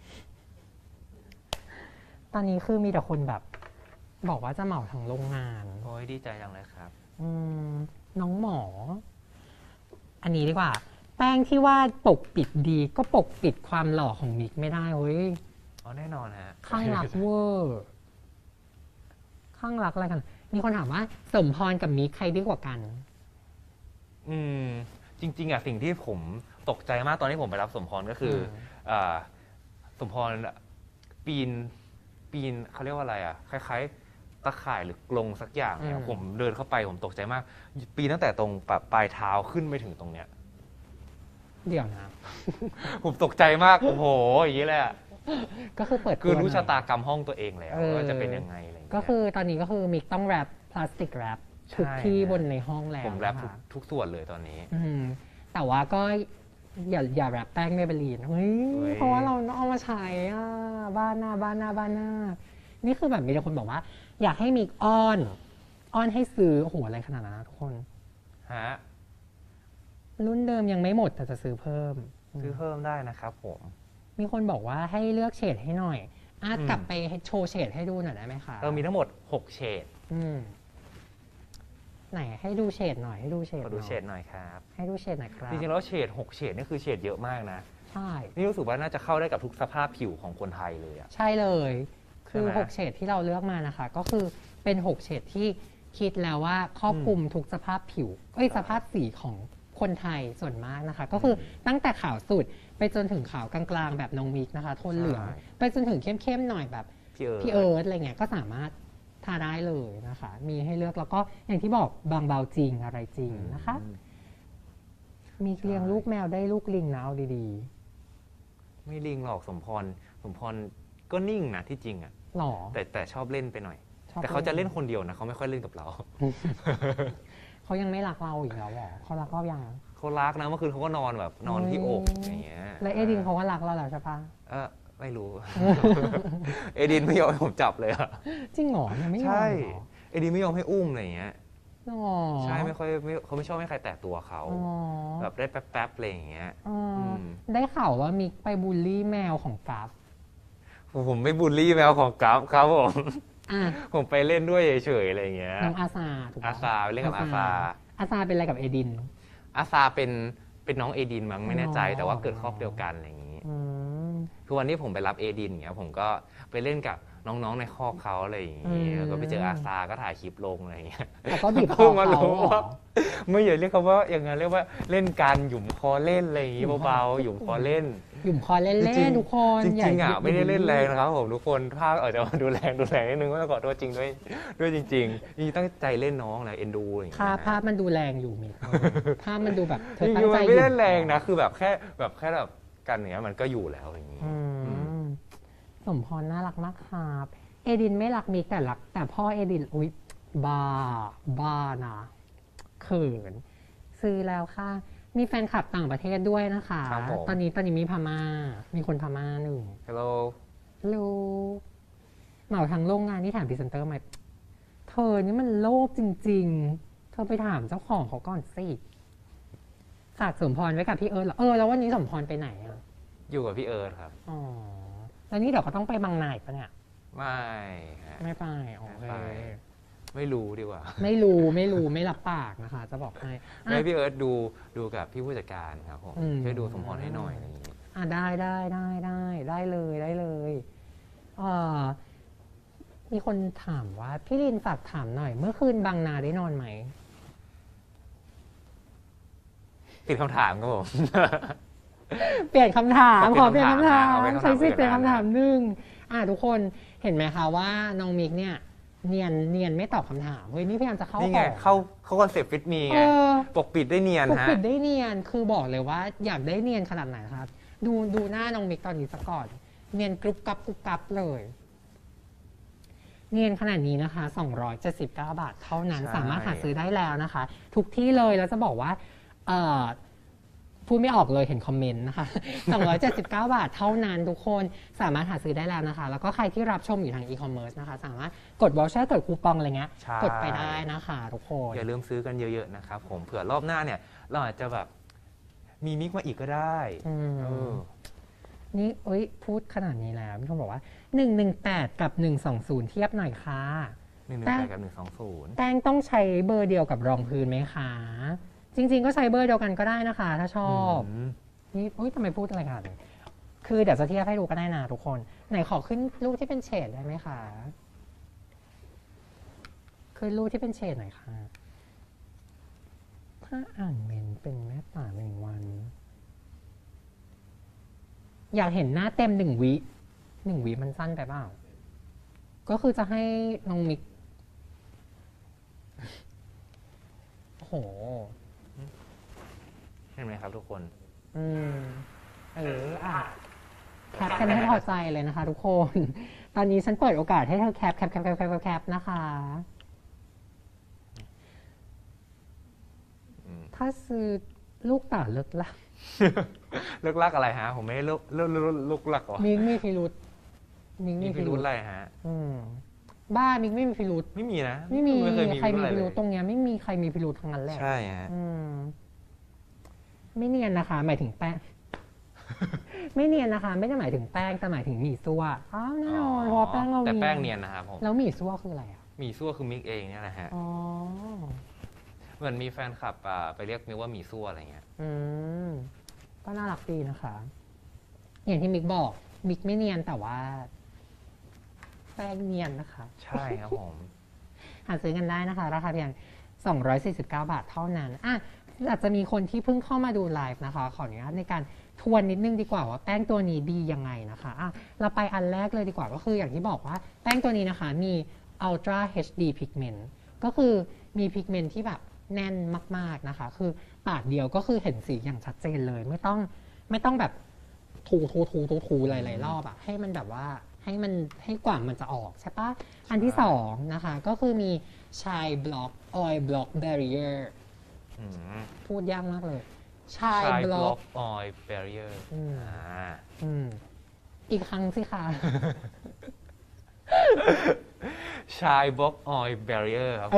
ตอนนี้คือมีแต่คนแบบบอกว่าจะเหมาทั้งโรงงานโอ้ยดีใจจังเลยครับอืมน้องหมออันนี้ดีกว่าแป้งที่ว่าปกปิดดีก็ปกปิดความหล่อของมิกไม่ได้เว้ยอ๋อแน่นอนฮะข้างรักเวอร์ข้างรักอะไรกันมีคนถามว่าสมพรกับมิกใครดีกว่ากันอืมจริงๆอ่ะสิ่งที่ผมตกใจมากตอนที่ผมไปรับสมพรก็คืออ่าสมพรปีนปีนเขาเรียกว่าอะไรอ่ะคล้ายๆตะข่ายหรือกรงสักอย่างเนี่ยผมเดินเข้าไปผมตกใจมากปีนตั้งแต่ตรงปลายเท้าขึ้นไปถึงตรงเนี้ยเดี๋ยวนะผมตกใจมากโอ้โหอย่างนี้แหละก็คือเปิดคือรู้ชะตากรรมห้องตัวเองแล้วว่าจะเป็นยังไงอะไรก็คือตอนนี้ก็คือมิกต้องแรปพลาสติกแรปทุกที่บนในห้องแล้วผมแรปทุกส่วนเลยตอนนี้แต่ว่าก็อย่าอย่าแรปแป้งเมเบลีนเฮ้ยเพราะว่าเราเอามาใช้อ่ะบ้านหน้าบ้านหน้าบ้านหน้านี่คือแบบมีแต่คนบอกว่าอยากให้มิกอ้อนอ้อนให้ซื้อโอ้โหอะไรขนาดนั้นทุกคนฮะรุ่นเดิมยังไม่หมดแต่จะซื้อเพิ่มซื้อเพิ่มได้นะครับผมมีคนบอกว่าให้เลือกเฉดให้หน่อยอาจกลับไปโชว์เฉดให้ดูหน่อยได้ไหมคะเรามีทั้งหมดหกเฉดไหนให้ดูเฉดหน่อยให้ดูเฉดขอดูเฉดหน่อยครับให้ดูเฉดหน่อยครับจริงๆแล้วเฉดหกเฉดนี่คือเฉดเยอะมากนะใช่นี่รู้สึกว่าน่าจะเข้าได้กับทุกสภาพผิวของคนไทยเลยอ่ะใช่เลยคือหกเฉดที่เราเลือกมานะคะก็คือเป็นหกเฉดที่คิดแล้วว่าครอบคลุมทุกสภาพผิวเอ้ยสภาพสีของคนไทยส่วนมากนะคะก็คือตั้งแต่ขาวสุดไปจนถึงขาวกลางๆแบบน้องมิกนะคะโทนเหลืองไปจนถึงเข้มๆหน่อยแบบพี่เอิร์ธอะไรเงี้ยก็สามารถทาได้เลยนะคะมีให้เลือกแล้วก็อย่างที่บอกบางเบาจริงอะไรจริงนะคะมีเลี้ยงลูกแมวได้ลูกลิงนะเอาดีๆไม่ลิงหรอกสมพรสมพรก็นิ่งนะที่จริงอ่ะหรอแต่แต่ชอบเล่นไปหน่อยแต่เขาจะเล่นคนเดียวนะเขาไม่ค่อยเล่นกับเราเขายังไม่รักเราอีกแล้วหรอเขารักเรายังเขารักนะเมื่อคืนเขาก็นอนแบบนอนที่อกอย่างเงี้ยแล้วเอดินเขาก็รักเราแล้วใช่ปะเออไม่รู้เอดินไม่ยอมให้ผมจับเลยอะจริงเหรอยังไม่ยอมใช่เอดินไม่ยอมให้อุ้มอะไรอย่างเงี้ยใช่ไม่ค่อยเขาไม่ชอบให้ใครแตะตัวเขาแบบได้แป๊บๆอะไรอย่างเงี้ยได้ข่าวว่ามีไปบูลลี่แมวของกราฟผมไม่บูลลี่แมวของกราฟครับผมผมไปเล่นด้วยเฉยๆอะไรอย่างเงี้ยน้องอาซาอาซาไปเล่นกับอาซาอาซาเป็นอะไรกับเอดินอาซาเป็นเป็นน้องเอดินมั้งไม่แน่ใจแต่ว่าเกิดครอบเดียวกันอะไรอย่างงี้คือวันนี้ผมไปรับเอดินอย่างเงี้ยผมก็ไปเล่นกับน้องๆในคอกเขาอะไรอย่างงี้แล้วก็ไปเจออาซาก็ถ่ายคลิปลงอะไรอย่างเงี้ยแต่ก็บีบคอเขาไม่อย่าเรียกเขาว่าอย่างนั้นเรียกว่าเล่นการหยุมคอเล่นอะไรอย่างงี้เบาๆหยุมคอเล่นหยุมคอเล่นๆทุกคนจริงๆอ่ะไม่ได้เล่นแรงนะครับผมทุกคนภาคอาจจะดูแรงดูแรงนิดนึงก็ต้องขอโทษจริงด้วยด้วยจริงๆนี่ตั้งใจเล่นน้องนะเอ็นดูอย่างเงี้ยภาพมันดูแรงอยู่มิภาพมันดูแบบเธอตั้งใจไม่ได้แรงนะคือแบบแค่แบบแค่แบบกันเนี้ยมันก็อยู่แล้วอย่างงี้สมพรน่ารักมากครับเอดินไม่รักมิกแต่รักแต่พ่อเอดินอุ๊ยบ้าบ้านะเขินซื้อแล้วค่ะมีแฟนคลับต่างประเทศด้วยนะคะตอนนี้ตอนนี้มีพม่ามีคนพม่าหนึ่ง Hello Hello เหมาทั้งโรงงานที่ถามพรีเซนเตอร์ไหมเธอนี่มันโลภจริงๆเธอไปถามเจ้าของเขาก่อนสิฝากสมพรไว้กับพี่เอิร์ธเหรอเออแล้ววันนี้สมพรไปไหนอ่ะอยู่กับพี่เอิร์ธครับอ๋อแล้วนี่เดี๋ยวเขาต้องไปบางนาปะเนี่ยไม่ไม่ไปโอเคไม่รู้ดีกว่าไม่รู้ไม่รู้ไม่รับปากนะคะจะบอกให้ให้พี่เอิร์ธดูดูกับพี่ผู้จัดการครับผมช่วยดูสมพรให้หน่อยอะไรอย่างนี้อ่าได้ได้ได้ได้ได้เลยได้เลยอ่ามีคนถามว่าพี่ลินฝากถามหน่อยเมื่อคืนบางนาได้นอนไหมเปลี่ยนคำถามครับผมเปลี่ยนคำถามขอเปลี่ยนคำถามใช้สิทธิ์เปลี่ยนคำถามหนึ่งอ่าทุกคนเห็นไหมคะว่าน้องมิกเนี่ยเนียนเนียนไม่ตอบคำถามเฮ้ยนี่พยายามจะเข้านี่ไงเข้าเข้าคอนเซ็ปต์ฟิตมีไงปกปิดได้เนียนฮะปกปิดได้เนียนคือบอกเลยว่าอยากได้เนียนขนาดไหนครับดูดูหน้าน้องมิกตอนนี้ซะก่อนเนียนกรุบกรับกรุบกรับเลยเนียนขนาดนี้นะคะสองร้อยเจ็ดสิบเก้าบาทเท่านั้นสามารถหาซื้อได้แล้วนะคะทุกที่เลยแล้วจะบอกว่าเอ่อพูดไม่ออกเลยเห็นคอมเมนต์นะคะสองร้อยเจ็ดสิบเก้าบาทเท่านั้นทุกคนสามารถหาซื้อได้แล้วนะคะแล้วก็ใครที่รับชมอยู่ทางอีคอมเมิร์ซนะคะสามารถกดวอลเชอร์กดคูปองอะไรเงี้ยกดไปได้นะคะทุกคนอย่าลืมซื้อกันเยอะๆนะครับผมเผื่อรอบหน้าเนี่ยเราอาจจะแบบมีมิกมาอีกก็ได้นี่เอ้ยพูดขนาดนี้แล้วมีคนบอกว่าหนึ่งหนึ่งแปดกับหนึ่งสองศูนย์เทียบหน่อยค่ะหนึ่งหนึ่งแปดกับหนึ่งสองศูนย์แป้งต้องใช้เบอร์เดียวกับรองพื้นไหมคะจริงๆก็ใช้เบอร์เดียวกันก็ได้นะคะถ้าชอบนี่อุ้ยทำไมพูดอะไรกันคือเดี๋ยวจะเทียบให้ดูก็ได้นะทุกคนไหนขอขึ้นรูปที่เป็นเฉดได้ไหมคะขึ้นรูปที่เป็นเฉดหน่อยค่ะถ้าอ่านเมนเป็นแม่ป่าหนึ่งวันอยากเห็นหน้าเต็มหนึ่งวิหนึ่งวิมันสั้นไปเปล่าก็คือจะให้น้องมิกโอ้โหเห็นไหมครับทุกคนอืมเอออ่ะแคปกันให้พอใจเลยนะคะทุกคนตอนนี้ฉันเปิดโอกาสให้เธอแคปแคปแคปแคปแคปแคปนะคะถ้าซื้อลูกเต่าเลิกลักเลิกลักอะไรฮะผมไม่เลิกเลิกลูกลักหรอมิกมีพิรุธมิกมีพิรุธอะไรฮะบ้ามิกไม่มีพิรุธไม่มีนะไม่มีใครมีพิรุธตรงเนี้ยไม่มีใครมีพิรุธทั้งนั้นแหละใช่ฮะไม่เนียนนะคะหมายถึงแป้งไม่เนียนนะคะไม่ได้หมายถึงแป้งแต่หมายถึงหมี่ซั่วอ้าวแน่นอนเพราะแป้งเราแต่แป้งเนียนนะครับผมแล้วหมี่ซั่วคืออะไรอ่ะหมี่ซั่วคือมิกเองเนี่ยแหละฮะเหมือนมีแฟนคลับไปเรียกมิกว่าหมี่ซั่วอะไรเงี้ยอืมก็น่ารักดีนะคะอย่างที่มิกบอกมิกไม่เนียนแต่ว่าแป้งเนียนนะคะใช่ครับผมหาซื้อกันได้นะคะราคาเพียงสองร้อยสี่สิบเก้าบาทเท่านั้นอ่ะอาจจะมีคนที่เพิ่งเข้ามาดูไลฟ์นะคะขออนุญาตในการทวนนิดนึงดีกว่าว่าแป้งตัวนี้ดียังไงนะคะอ่ะเราไปอันแรกเลยดีกว่าก็คืออย่างที่บอกว่าแป้งตัวนี้นะคะมี Ultra เอช ดี Pigment ก็คือมีพิกเมนต์ที่แบบแน่นมากๆนะคะคือปาดเดียวก็คือเห็นสีอย่างชัดเจนเลยไม่ต้องไม่ต้องแบบถูถูถูถูถูหลายๆรอบอะให้มันแบบว่าให้มันให้กว่ามันจะออกใช่ปะอันที่สองนะคะก็คือมี Shine Block Oil Block Barrier พูดยากมากเลย Shine Block Oil Barrier อีกครั้งสิคะ Shine Block Oil Barrier ครับ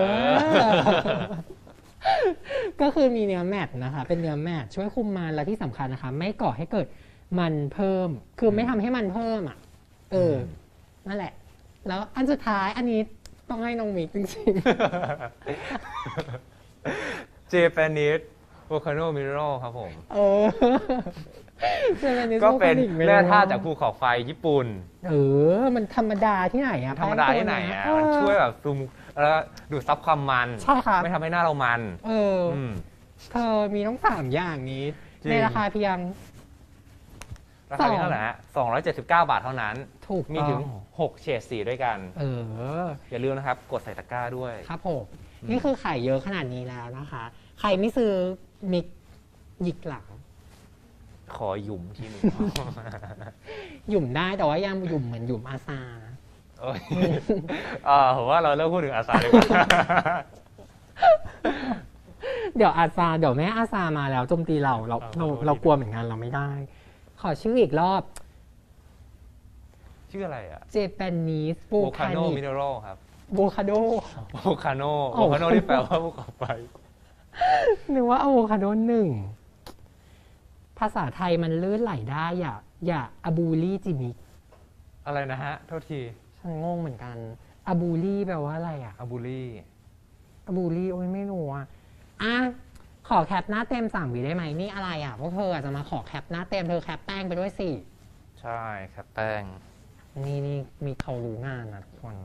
ก็คือมีเนื้อแมตต์นะคะเป็นเนื้อแมตต์ช่วยคุมมันและที่สำคัญนะคะไม่ก่อให้เกิดมันเพิ่มคือไม่ทำให้มันเพิ่มอ่ะเออนั่นแหละแล้วอันสุดท้ายอันนี้ต้องให้น้องมิกจริงๆ Japanese Volcano Mineral ครับผมเออก็เป็นแร่ธาตุจากภูเขาไฟญี่ปุ่นเออมันธรรมดาที่ไหนอะธรรมดาที่ไหนอะมันช่วยแบบซูมแล้วดูดซับความมันใช่ครับไม่ทำให้หน้าเรามันเออเธอมีต้องสามอย่างนี้ในราคาเพียงราคาเท่าไหร่ฮะสองร้อยเจ็ดสิบเก้าบาทเท่านั้นถูกมีถึงหกเฉดสีด้วยกันเอออย่าลืมนะครับกดใส่ตะกร้าด้วยครับผมนี่คือขายเยอะขนาดนี้แล้วนะคะใครไม่ซื้อมิกหยิกหลังขอหยุ่มทีนึงหยุ่มได้แต่ว่ายังหยุ่มเหมือนหยุ่มอาซาอ่าผมว่าเราเริ่มพูดถึงอาซาเลยก่อนเดี๋ยวอาซาเดี๋ยวแม่อาซามาแล้วโจมตีเราเราเราเรากลัวเหมือนกันเราไม่ได้ขอชื่ออีกรอบชื่ออะไรอ่ะ Japanese Volcano Mineral ครับ Volcano Volcano Volcano ที่แปลว่าภูเขาไฟนึกว่าอะโวคาโดหนึ่งภาษาไทยมันลื่นไหลได้อย่าอย่าอบูลี่จิมิกอะไรนะฮะโทษทีฉันงงเหมือนกันอบูลี่แปลว่าอะไรอ่ะอบูลี่อบูลี่โอ้ยไม่รู้อ่ะอ่ะขอแคปหน้าเต็มสามวิได้ไหมนี่อะไรอ่ะพวกเธออาจจะมาขอแคปหน้าเต็มเธอแคปแป้งไปด้วยสิใช่แคปแป้งนี่นี่มีเขารู้งานนะทุกคน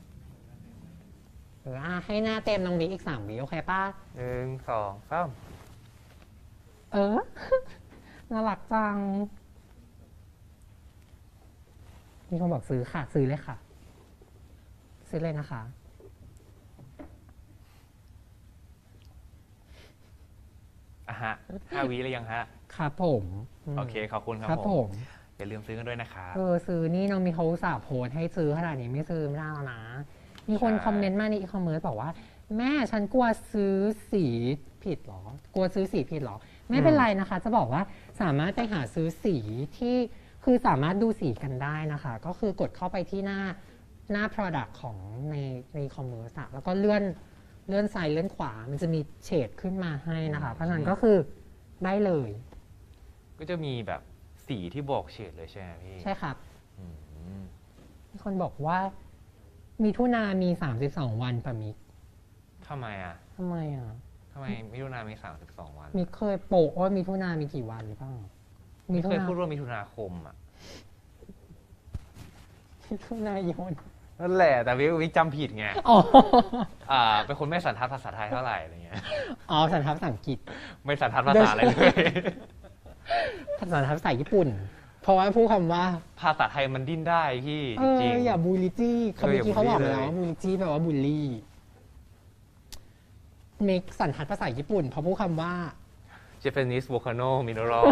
เอออ่ะให้หน้าเต็มน้องมิกอีกสามวิโอเคป่ะหนึ่งสองสามเออน่ารักจังมีคนบอกซื้อค่ะซื้อเลยค่ะซื้อเลยนะคะอ่ะฮะห้าวิแล้วยังฮะครับผมโอเคขอบคุณครับผมอย่าลืมซื้อกันด้วยนะคะเออซื้อนี่น้องมีเขาอุตส่าห์โพสให้ซื้อขนาดนี้ไม่ซื้อไม่ได้แล้วนะมีคนคอมเมนต์มาในอีคอมเมิร์ซบอกว่าแม่ฉันกลัวซื้อสีผิดหรอกลัวซื้อสีผิดหรอไม่เป็นไรนะคะจะบอกว่าสามารถไปหาซื้อสีที่คือสามารถดูสีกันได้นะคะก็คือกดเข้าไปที่หน้าหน้า product ของในในคอมเมิร์ซแล้วก็เลื่อนเลื่อนซ้ายเลื่อนขวามันจะมีเฉดขึ้นมาให้นะคะเพราะฉะนั้นก็คือได้เลยก็จะมีแบบสีที่บอกเฉดเลยใช่ไหมพี่ใช่ครับมีคนบอกว่ามิถุนามีสามสิบสองวันป่ะมิกทำไมอ่ะทำไมอ่ะทำไมมิถุนามีสามสิบสองวันมิกเคยโปะว่ามิถุนามีกี่วันหรือเปล่ามิกเคยพูดว่ามิถุนาคมอ่ะมิถุนายนนั่นแหละแต่วิววิจำผิดไงอ๋ออ่าเป็นคนไม่สันทัดภาษาไทยเท่าไหร่อะไรเงี้ยอ๋อสันทัดภาษาอังกฤษไม่สันทัดภาษาอะไรเลยภาษาภาษาญี่ปุ่นเพราะว่าพูดคำว่าภาษาไทยมันดิ้นได้พี่จริงๆอย่าบูลลี่จี้เขาเมื่อกี้เขาบอกแล้วว่าบูลลี่จี้แปลว่าบูลลี่เมกสันทัดภาษาญี่ปุ่นเพราะพูดคำว่า Japanese volcano mineral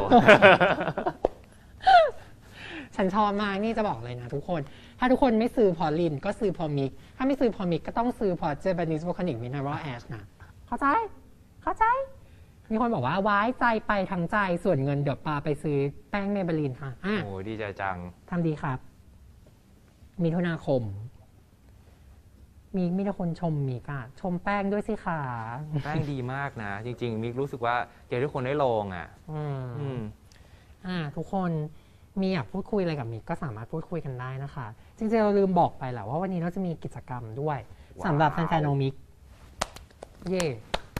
ฉันชอบมากนี่จะบอกเลยนะทุกคนถ้าทุกคนไม่ซื้อพอลินก็ซื้อพอมิกถ้าไม่ซื้อพอมิกก็ต้องซื้อพอ Japanese volcanic mineral ash นะเข้าใจเข้าใจมีคนบอกว่าไว้ใจไปทั้งใจส่วนเงินเดี๋ยวปาไปซื้อแป้งเมเบลีนค่ะอ่ะโอ้ดีใจจังทำดีครับมิถุนาคมมีมีแต่คนชมมิกอะชมแป้งด้วยสิค่ะแป้งดีมากนะจริงๆมิกรู้สึกว่าเดี๋ยวทุกคนได้ลองอ่ะอืมอืมอ่าทุกคนมีอยากพูดคุยอะไรกับมิกก็สามารถพูดคุยกันได้นะคะจริงๆเราลืมบอกไปแหละว่าวันนี้เราจะมีกิจกรรมด้วยสำหรับแฟนๆน้องมิกเย่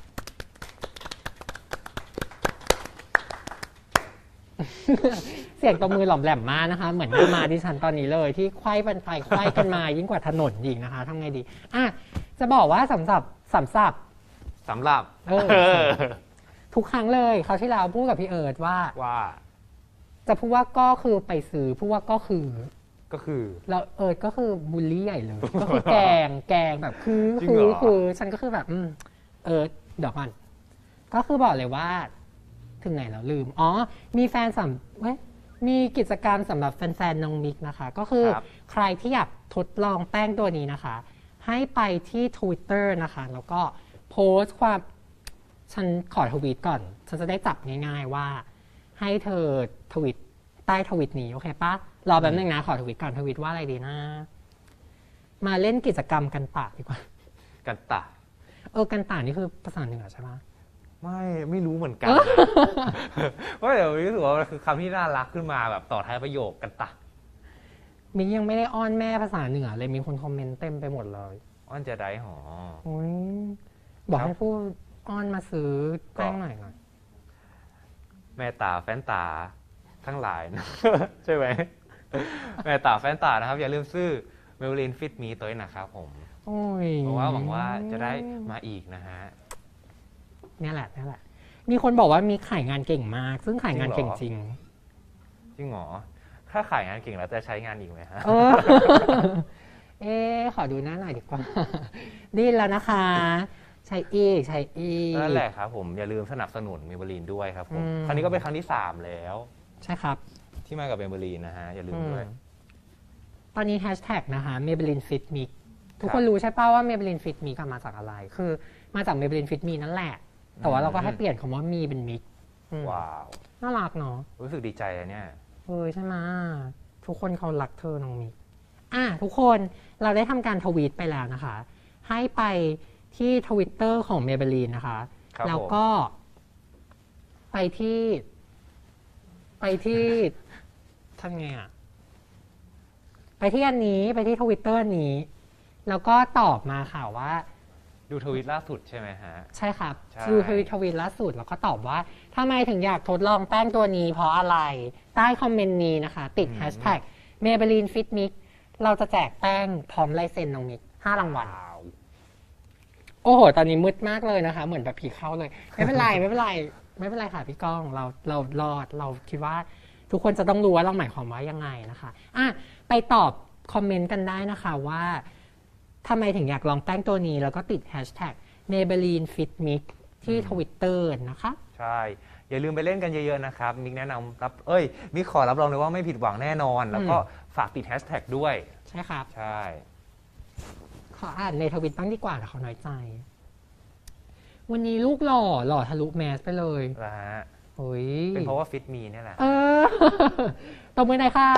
เสียงตบมือหล่อมแหลมมากนะคะเหมือนมาดิฉันตอนนี้เลยที่ไขว้กันไปไขว้กันมายิ่งกว่าถนนอีกนะคะทำไงดีอ่ะจะบอกว่าสำหรับสำหรับสำหรับทุกครั้งเลยเขาที่เราพูดกับพี่เอิร์ธว่าว่าจะพูดว่าก็คือไปซื้อพูดว่าก็คือก็คือแล้วเอิร์ธก็คือบูลลี่ใหญ่เลยก็คือแกงแกงแบบคือคือคือฉันก็คือแบบเอิร์ธเดี๋ยวก่อนก็คือบอกเลยว่าถึงไหนแล้วลืมอ๋อมีแฟนสำเว้ยมีกิจกรรมสำหรับแฟนๆน้องมิกนะคะก็คือใครที่อยากทดลองแป้งตัวนี้นะคะให้ไปที่ Twitter นะคะแล้วก็โพสต์ความฉันขอทวีตก่อนฉันจะได้จับง่ายๆว่าให้เธอทวิตใต้ทวิตนี้โอเคปะรอแป๊บนึงนะขอทวิตก่อนทวิตว่าอะไรดีนะมาเล่นกิจกรรมกันตะดีกว่ากันตะเออกันตะนี่คือภาษาเหนือใช่ปะไม่ไม่รู้เหมือนกันเพราะเดี๋ยวรู้สึกว่าคือคำที่น่ารักขึ้นมาแบบต่อท้ายประโยคกันตะมิกยังไม่ได้อ้อนแม่ภาษาเหนือเลยมีคนคอมเมนต์เต็มไปหมดเลยอ้อนจะได้หรอบอกให้พูดอ้อนมาซื้อแป้งหน่อยหน่อยแม่ตาแฟนตาทั้งหลายนะใช่ไหมแม่ตาแฟนตานะครับอย่าลืมซื้อเมลลินฟิตมีตัวนี้นะครับผมเพราะว่าหวังว่าจะได้มาอีกนะฮะนี่แหละนี่แหละมีคนบอกว่ามีขายงานเก่งมากซึ่งขายงานเก่งจริงจริงเหรอถ้าขายงานเก่งแล้วจะใช้งานอีกไหมฮะเอ๊ขอดูหน้าหน่อยดีกว่าดิ้นแล้วนะคะใช้อีกใช้อีกนั่นแหละครับผมอย่าลืมสนับสนุนเมเบลีนด้วยครับผมครั้งนี้ก็เป็นครั้งที่สามแล้วใช่ครับที่มากับเมเบลีนนะฮะอย่าลืมด้วยตอนนี้แฮชแท็กนะคะ Maybelline Fit Me ทุกคนรู้ใช่ป่าวว่า Maybelline Fit Me มาจากอะไรคือมาจาก Maybelline Fit Me นั่นแหละแต่ว่าเราก็ให้เปลี่ยนคำว่ามีเป็นมิกว้าวน่ารักเนาะรู้สึกดีใจอะเนี่ยเออใช่ไหมทุกคนเขารักเธอน้องมิกอ่ะทุกคนเราได้ทำการทวีตไปแล้วนะคะให้ไปที่ Twitter ของ Maybelline นะคะแล้วก็ไปที่ไปที่ทำไงอ่ะไปที่อันนี้ไปที่ Twitter อันนี้แล้วก็ตอบมาค่ะว่าดูทวิตล่าสุดใช่ไหมฮะใช่ครับดูทวิตทวิตล่าสุดแล้วก็ตอบว่าทำไมถึงอยากทดลองแป้งตัวนี้เพราะอะไรใต้คอมเมนต์นี้นะคะติดแฮชแท็ก Maybelline Fit Mix เราจะแจกแป้งพร้อมลายเซ็นน้องมิกห้ารางวัลโอ้โหตอนนี้มืดมากเลยนะคะเหมือนแบบผีเข้าเลยไม่เป็นไรไม่เป็นไรไม่เป็นไรค่ะพี่ก้องเราเรารอดเราคิดว่าทุกคนจะต้องรู้ว่าเราหมายความว่ายังไงนะคะอ่ะไปตอบคอมเมนต์กันได้นะคะว่าทำไมถึงอยากลองแป้งตัวนี้แล้วก็ติดแฮชแท็ก Maybelline Fit Mix ที่ Twitter นะคะใช่อย่าลืมไปเล่นกันเยอะๆนะครับมิกแนะนำรับเอ้ยมิกขอรับรองเลยว่าไม่ผิดหวังแน่นอนแล้วก็ฝากติดแฮชแท็กด้วยใช่ครับใช่ขออ่านในทวิตบ้างดีกว่าแต่เขาน้อยใจวันนี้ลูกหล่อหล่อทะลุแมสไปเลยนะฮะโอ้ยเป็นเพราะว่าฟิตมีนี่แหละเออตบมือหน่อยค่ะ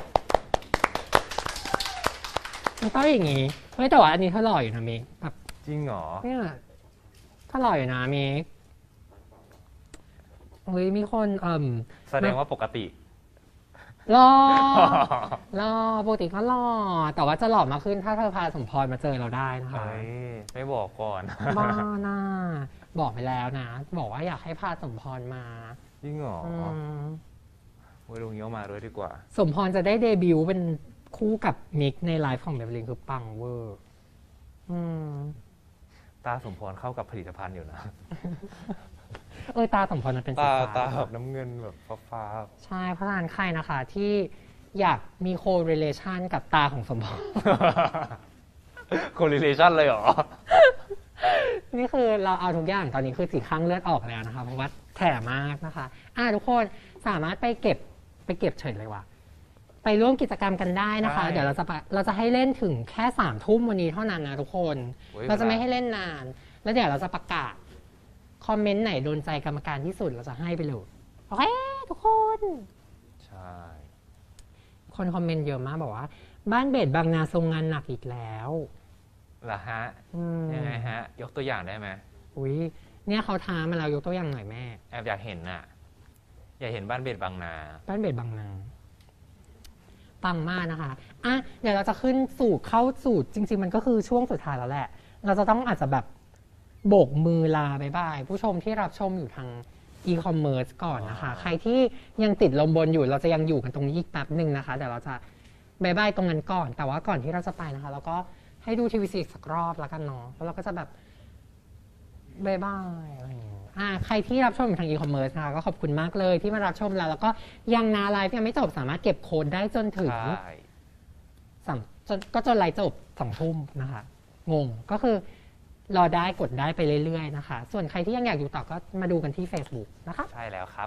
มันต้องอย่างงี้เฮ้ยแต่ว่าอันนี้เธอหล่ออยู่นะเมกแบบจริงเหรอเนี่ยเธอหล่ออยู่นะเมกเฮ้ยมีคนเอ่มแสดงว่าปกติหล่อหล่อปกติก็หล่อแต่ว่าจะหล่อมากขึ้นถ้าเธอพาสมพรมาเจอเราได้นะคะไม่บอกก่อนบ้าน่าบอกไปแล้วนะบอกว่าอยากให้พาสมพรมาจริงเหรอไว้ลงเยอะมาด้วยดีกว่าสมพรจะได้เดบิวต์เป็นคู่กับมิกในไลฟ์ของเบเบลินคือปังเวอร์ตาสมพรเข้ากับผลิตภัณฑ์อยู่นะเออตาสมพรมันเป็นสีตาฟ้าตาแบบน้ำเงินแบบฟ้าใช่เพราะฉะนั้นใครนะคะที่อยากมี correlation กับตาของสมพร correlation เลยเหรอนี่คือเราเอาทุกอย่างตอนนี้คือสีข้างเลือดออกแล้วนะคะเพราะว่าแถมากนะคะอ่ะทุกคนสามารถไปเก็บไปเก็บเฉยเลยว่ะไปร่วมกิจกรรมกันได้นะคะ เดี๋ยวเราจะเราจะให้เล่นถึงแค่สามทุ่มวันนี้เท่านั้นนะทุกคนเราจะไม่ให้เล่นนานแล้วเดี๋ยวเราจะประกาศคอมเมนต์ไหนโดนใจกรรมการที่สุดเราจะให้ไปเลยโอเคทุกคนใช่คนคอมเมนต์เยอะมากบอกว่าบ้านเบสบางนาทรงงานหนักอีกแล้วเหรอฮะยังไงฮะยกตัวอย่างได้ไหมอุ้ยเนี่ยเขาท้ามาแล้วยกตัวอย่างหน่อยแม่แอบอยากเห็นน่ะอยากเห็นบ้านเบสบางนาบ้านเบสบางนาปังมากนะคะอ่ะเดี๋ยวเราจะขึ้นสู่เข้าสู่จริงๆมันก็คือช่วงสุดท้ายแล้วแหละเราจะต้องอาจจะแบบโบกมือลาบายบายผู้ชมที่รับชมอยู่ทางอีคอมเมิร์ซก่อนนะคะใครที่ยังติดลมบนอยู่เราจะยังอยู่กันตรงนี้อีกแป๊บหนึ่งนะคะเดี๋ยวเราจะบายบายตรงนั้นก่อนแต่ว่าก่อนที่เราจะไปนะคะเราก็ให้ดูทีวีซีสักรอบแล้วกันเนาะแล้วเราก็จะแบบบายบายอะไรอย่างเงี้ยอ่าใครที่รับชมอยู่ทางอีคอมเมิร์ซนะคะก็ขอบคุณมากเลยที่มารับชมแล้วแล้วก็ยังนาไลฟ์ยังไม่จบสามารถเก็บโค้ดได้จนถึงสามก็จนไลฟ์จบสองทุ่มนะคะงงก็คือรอได้กดได้ไปเรื่อยๆนะคะส่วนใครที่ยังอยากอยู่ต่อก็มาดูกันที่ Facebook นะคะใช่แล้วครับ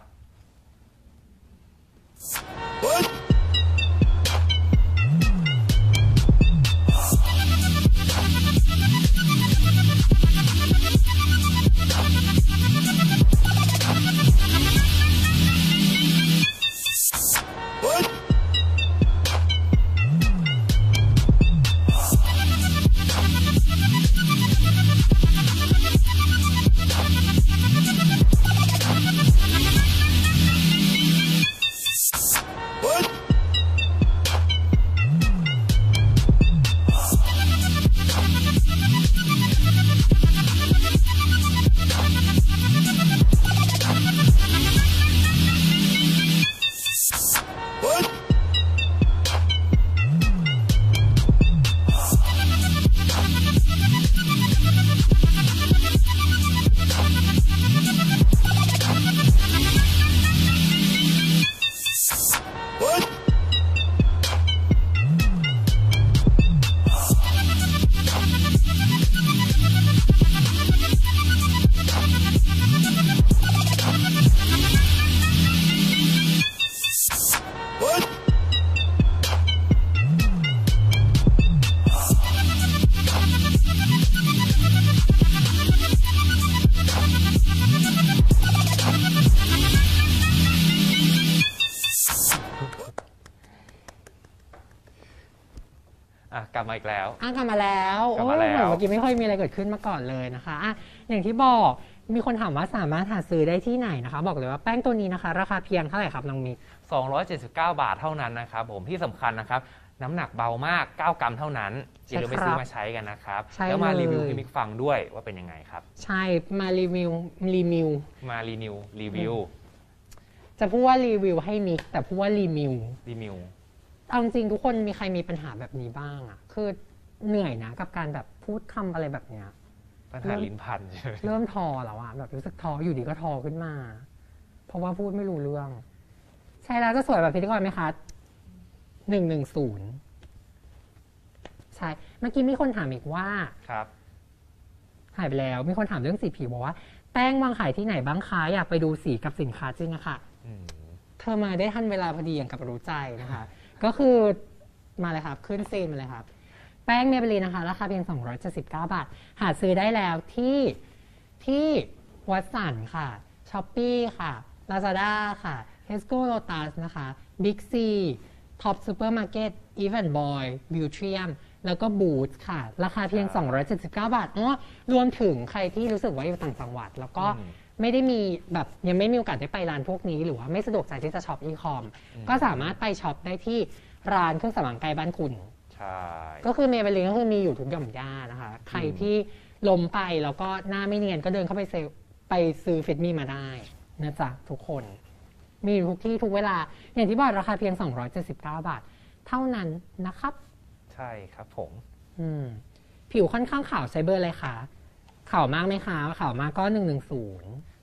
กลับมาอีกแล้วอ่ะกลับมาแล้วกลับมาแล้วเมื่อกี้ไม่ค่อยมีอะไรเกิดขึ้นมาก่อนเลยนะคะอ่ะอย่างที่บอกมีคนถามว่าสามารถหาซื้อได้ที่ไหนนะคะบอกเลยว่าแป้งตัวนี้นะคะราคาเพียงเท่าไหร่ครับน้องมิกสองร้อยเจ็ดสิบเก้าบาทเท่านั้นนะครับผมที่สำคัญนะครับน้ำหนักเบามากเก้ากรัมเท่านั้นอย่าลืมไปซื้อมาใช้กันนะครับแล้วมารีวิวให้มิกฟังด้วยว่าเป็นยังไงครับใช่มารีวิวรีวิวมารีวิวรีวิวจะพูดว่ารีวิวให้มิกแต่พูดว่ารีวิวรีวิวเอาจริงทุกคนมีใครมีปัญหาแบบนี้บ้างอ่ะคือเหนื่อยนะกับการแบบพูดคำอะไรแบบเนี้ยปัญหาลิ้นพันใช่เริ่มทอแล้วอะแบบรู้สึกทออยู่ดีก็ทอขึ้นมาเพราะว่าพูดไม่รู้เรื่องใช่แล้วจะสวยแบบพิธีกรไหมคะหนึ่งหนึ่งศูนย์ใช่เมื่อกี้มีคนถามอีกว่าครับหายไปแล้วมีคนถามเรื่องสีผิวบอกว่าแป้งวางขายที่ไหนบ้างคะอยากไปดูสีกับสินค้าจริงอะค่ะเธอมาได้ทันเวลาพอดีอย่างกับรู้ใจนะคะก็คือมาเลยครับขึ้นซีนมาเลยครับแป้งเมเบลีนนะคะราคาเพียงสองร้อยเจ็ดสิบเก้าบาทหาซื้อได้แล้วที่ที่วัดสันค่ะช้อปปี้ค่ะ Lazada ค่ะ Tesco Lotus นะคะ Big C Top Supermarket Even Boy Beautrium แล้วก็ Boots ค่ะราคาเพียงสองร้อยเจ็ดสิบเก้าบาทอ๋อรวมถึงใครที่รู้สึกว่าอยู่ต่างจังหวัดแล้วก็ไม่ได้มีแบบยังไม่มีโอกาสได้ไปร้านพวกนี้หรือว่าไม่สะดวกใจที่จะช็อปอีคอมก็สามารถไปช็อปได้ที่ร้านเครื่องสำอางใกล้บ้านคุณก็คือเมเบลีนก็คือมีอยู่ทุกหย่อมย่านะคะใครที่ล้มไปแล้วก็หน้าไม่เนียนก็เดินเข้าไปไปซื้อเฟซมี่มาได้นะจ๊ะทุกคนมีทุกที่ทุกเวลาอย่างที่บอกราคาเพียงสองร้อยเจ็ดสิบเก้าบาทเท่านั้นนะครับใช่ครับผมอืมผิวค่อนข้างขาวใช้เบอร์อะไรคะขาวมากไหมคะขาวมากก็หนึ่งหนึ่งศูนย์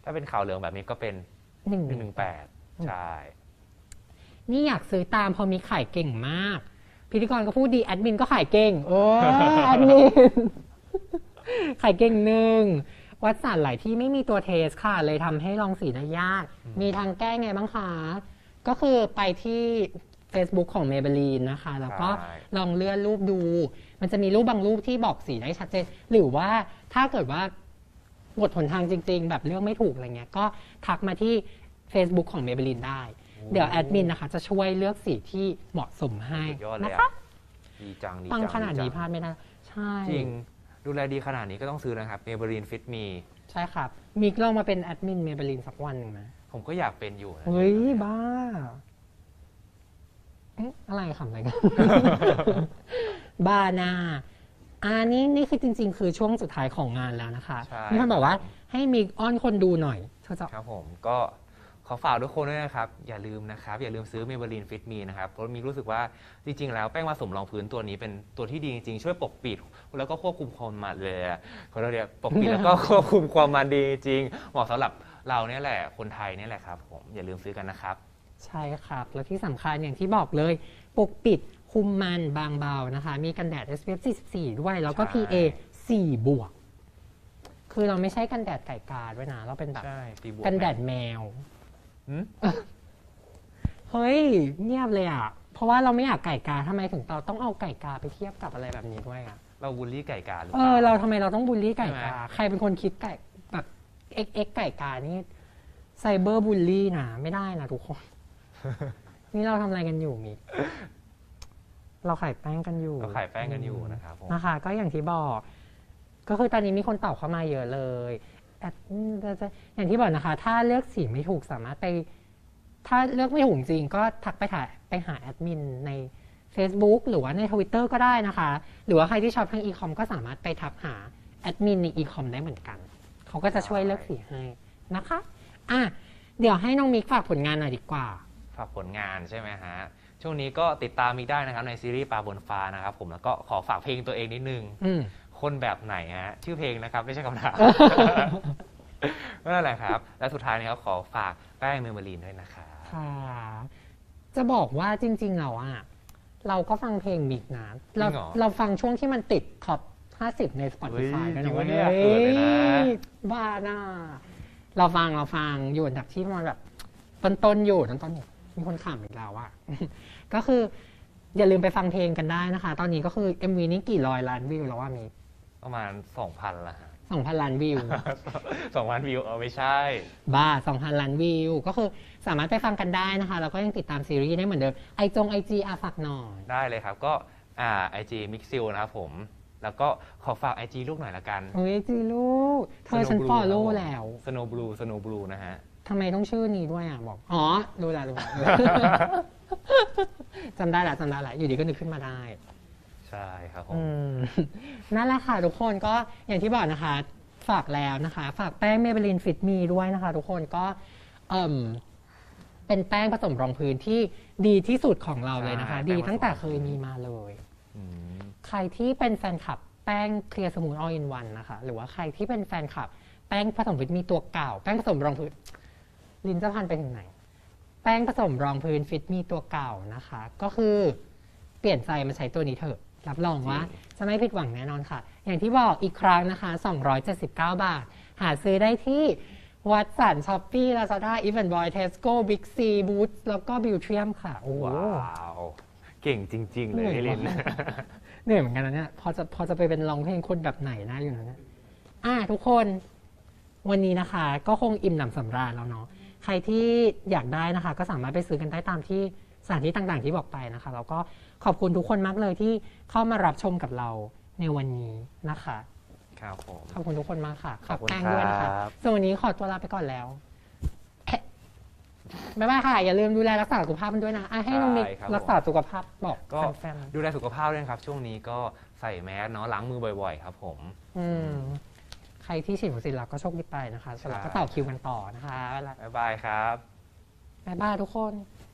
ถ้าเป็นขาวเหลืองแบบนี้ก็เป็นหนึ่งหนึ่งแปดใช่นี่อยากซื้อตามพอมีขายเก่งมากพิธีกรก็พูดดีแอดมินก็ขายเก่งเออแอดมินขายเก่งหนึ่งวัดสารหลายที่ไม่มีตัวเทสค่ะเลยทำให้ลองสีได้ยากมีทางแก้ไงบ้างคะก็คือไปที่ Facebook ของ Maybelline นะคะแล้วก็ลองเลื่อนรูปดูมันจะมีรูปบางรูปที่บอกสีได้ชัดเจนหรือว่าถ้าเกิดว่าหมดหนทางจริงๆแบบเลือกไม่ถูกอะไรเงี้ยก็ทักมาที่ Facebook ของ Maybelline ได้เดี๋ยวแอดมินนะคะจะช่วยเลือกสีที่เหมาะสมให้นะคะดีจังดีปังขนาดนี้พลาดไม่ได้ใช่จริงดูแลดีขนาดนี้ก็ต้องซื้อนะครับ Maybelline Fit Me ใช่ครับมิกลองมาเป็นแอดมิน Maybelline สักวันหนึ่งไหมผมก็อยากเป็นอยู่นะเฮ้ยบ้าเอ๊ะอะไรขำอะไรกัน บ้านาอ่านี่นี่คือจริงๆคือช่วงสุดท้ายของงานแล้วนะคะมีคนบอกว่าให้มิกอ้อนคนดูหน่อยเธอจะครับผมก็ขอฝากทุกคนด้วยนะครับอย่าลืมนะครับอย่าลืมซื้อ Maybelline Fit Me นะครับเพราะมีรู้สึกว่าจริงๆแล้วแป้งมาสมรองพื้นตัวนี้เป็นตัวที่ดีจริงๆช่วยปกปิดแล้วก็ควบคุมความมันเลยเขาเรียกปกปิดแล้วก็ควบคุมความมันดีจริงเหมาะสำหรับเราเนี่ยแหละคนไทยเนี่ยแหละครับผมอย่าลืมซื้อกันนะครับใช่ครับแล้วที่สำคัญอย่างที่บอกเลยปกปิดคุมมันบางเบานะคะมีกันแดด เอส พี เอฟ สี่สิบสี่ ด้วยแล้วก็ พี เอ สี่บวกคือเราไม่ใช่กันแดดไก่กาด้วยนะเราเป็นแบบกันแดดแมวเฮ้ยเงียบเลยอ่ะเพราะว่าเราไม่อยากไก่กาทำไมถึงเราต้องเอาไก่กาไปเทียบกับอะไรแบบนี้ด้วยอ่ะเราบูลลี่ไก่กาหรือเปล่าเออเราทำไมเราต้องบูลลี่ไก่กาใครเป็นคนคิดไก่แบบเอ็กเอ็กไก่กานี่ไซเบอร์บูลลี่นะไม่ได้นะทุกคนนี่เราทำอะไรกันอยู่มิกเราขายแป้งกันอยู่เราขายแป้งกันอยู่นะครับนะคะก็อย่างที่บอกก็คือตอนนี้มีคนตอบเข้ามาเยอะเลยอย่างที่บอกนะคะถ้าเลือกสีไม่ถูกสามารถไปถ้าเลือกไม่ถูกจริงก็ทักไปถ่ายไปหาแอดมินใน Facebook หรือว่าใน Twitter ก็ได้นะคะหรือว่าใครที่ชอบทางอีคอมก็สามารถไปทักหาแอดมินในอีคอมได้เหมือนกันเขาก็จะช่วยเลือกสีให้นะคะอ่ะเดี๋ยวให้น้องมิกฝากผลงานหน่อยดีกว่าฝากผลงานใช่ไหมฮะช่วงนี้ก็ติดตามมิกได้นะครับในซีรีส์ปลาบนฟ้านะครับผมแล้วก็ขอฝากเพลงตัวเองนิดนึงคนแบบไหนฮะชื่อเพลงนะครับไม่ใช่คำถามนั่นแหละครับและสุดท้ายนี้ก็ขอฝากแป้ง Maybelline ด้วยนะครับค่ะจะบอกว่าจริงๆเราอะเราก็ฟังเพลงมิกนะเราเราฟังช่วงที่มันติดท็อปห้าสิบใน Spotify กันนะว่าเฮ้ยบ้าน่าเราฟังเราฟังอยู่อันดับที่มันแบบต้นๆอยู่ต้นๆอยู่มีคนขำอีกแล้วอะก็คืออย่าลืมไปฟังเพลงกันได้นะคะตอนนี้ก็คือ เอ็ม วี นี้กี่ร้อยล้านวิวแล้วว่ามีประมาณ สองพัน ละสองพัน ล้านวิวสองพัน วิวเออไม่ใช่บ้า สองพัน ล้านวิวก็คือสามารถไปฟังกันได้นะคะแล้วก็ยังติดตามซีรีส์ได้เหมือนเดิมไอจง ไอ จี อาฝากหน่อยได้เลยครับก็อ่า ไอ จี Mixil นะครับผมแล้วก็ขอฝาก ไอ จี ลูกหน่อยละกันโอ้ย ไอ จี ลูกเธอฉันฟอลโล่แล้ว Snow Blue Snow Blue นะฮะทำไมต้องชื่อนี้ด้วยอ่ะบอกอ๋อรู้แล้วรู้แล้วจำได้แหละจำได้แหละอยู่ดีก็นึกขึ้นมาได้ใช่ครับผมนั่นแหละค่ะทุกคนก็อย่างที่บอกนะคะฝากแล้วนะคะฝากแป้ง Maybelline Fit Me ด้วยนะคะทุกคนก็เอ่อเป็นแป้งผสมรองพื้นที่ดีที่สุดของเราเลยนะคะดีตั้งแต่เคยมีมาเลยใครที่เป็นแฟนคลับแป้ง Clear Smooth All in One นะคะหรือว่าใครที่เป็นแฟนคลับแป้งผสมฟิตมีตัวเก่าแป้งผสมรองพื้นลิ้นจะพันไปถึงไหนแป้งผสมรองพื้นฟิตมีตัวเก่านะคะก็คือเปลี่ยนใจมาใช้ตัวนี้เถอะรับรองว่าจะไม่ผิดหวังแน่นอนค่ะอย่างที่บอกอีกครั้งนะคะสองร้อยเจ็ดสิบเก้าบาทหาซื้อได้ที่วัดสันช้อปปี้ลาซาด้าอีเวนต์บอยเทสโก้บิ๊กซีบูธแล้วก็บิวเทียมค่ะโอ้ว้าวเก่งจริงๆเลยลินเหนื่อยเหมือนกันนะเนี่ยพอจะพอจะไปเป็นร้องเพลงคนแบบไหนนะอยู่นะเนี่ยอ่ะทุกคนวันนี้นะคะก็คงอิ่มหนำสำราญแล้วเนาะใครที่อยากได้นะคะก็สามารถไปซื้อกันได้ตามที่สถานที่ต่างๆที่บอกไปนะคะแล้วก็ขอบคุณทุกคนมากเลยที่เข้ามารับชมกับเราในวันนี้นะคะครับผมขอบคุณทุกคนมากค่ะขอบแป้งด้วยนะคะส่วนวันนี้ขอตัวลาไปก่อนแล้วบ๊ายบายค่ะอย่าลืมดูแลรักษาสุขภาพกันด้วยนะให้น้องมิกรักษาสุขภาพบอกแฟนๆดูแลสุขภาพด้วยครับช่วงนี้ก็ใส่แมสเนาะล้างมือบ่อยๆครับผมอืมใครที่ฉีดวัคซีนแล้วก็โชคดีไปนะคะสำหรับก็ต่อคิวกันต่อนะคะบ๊ายบายครับบ๊ายบายทุกคน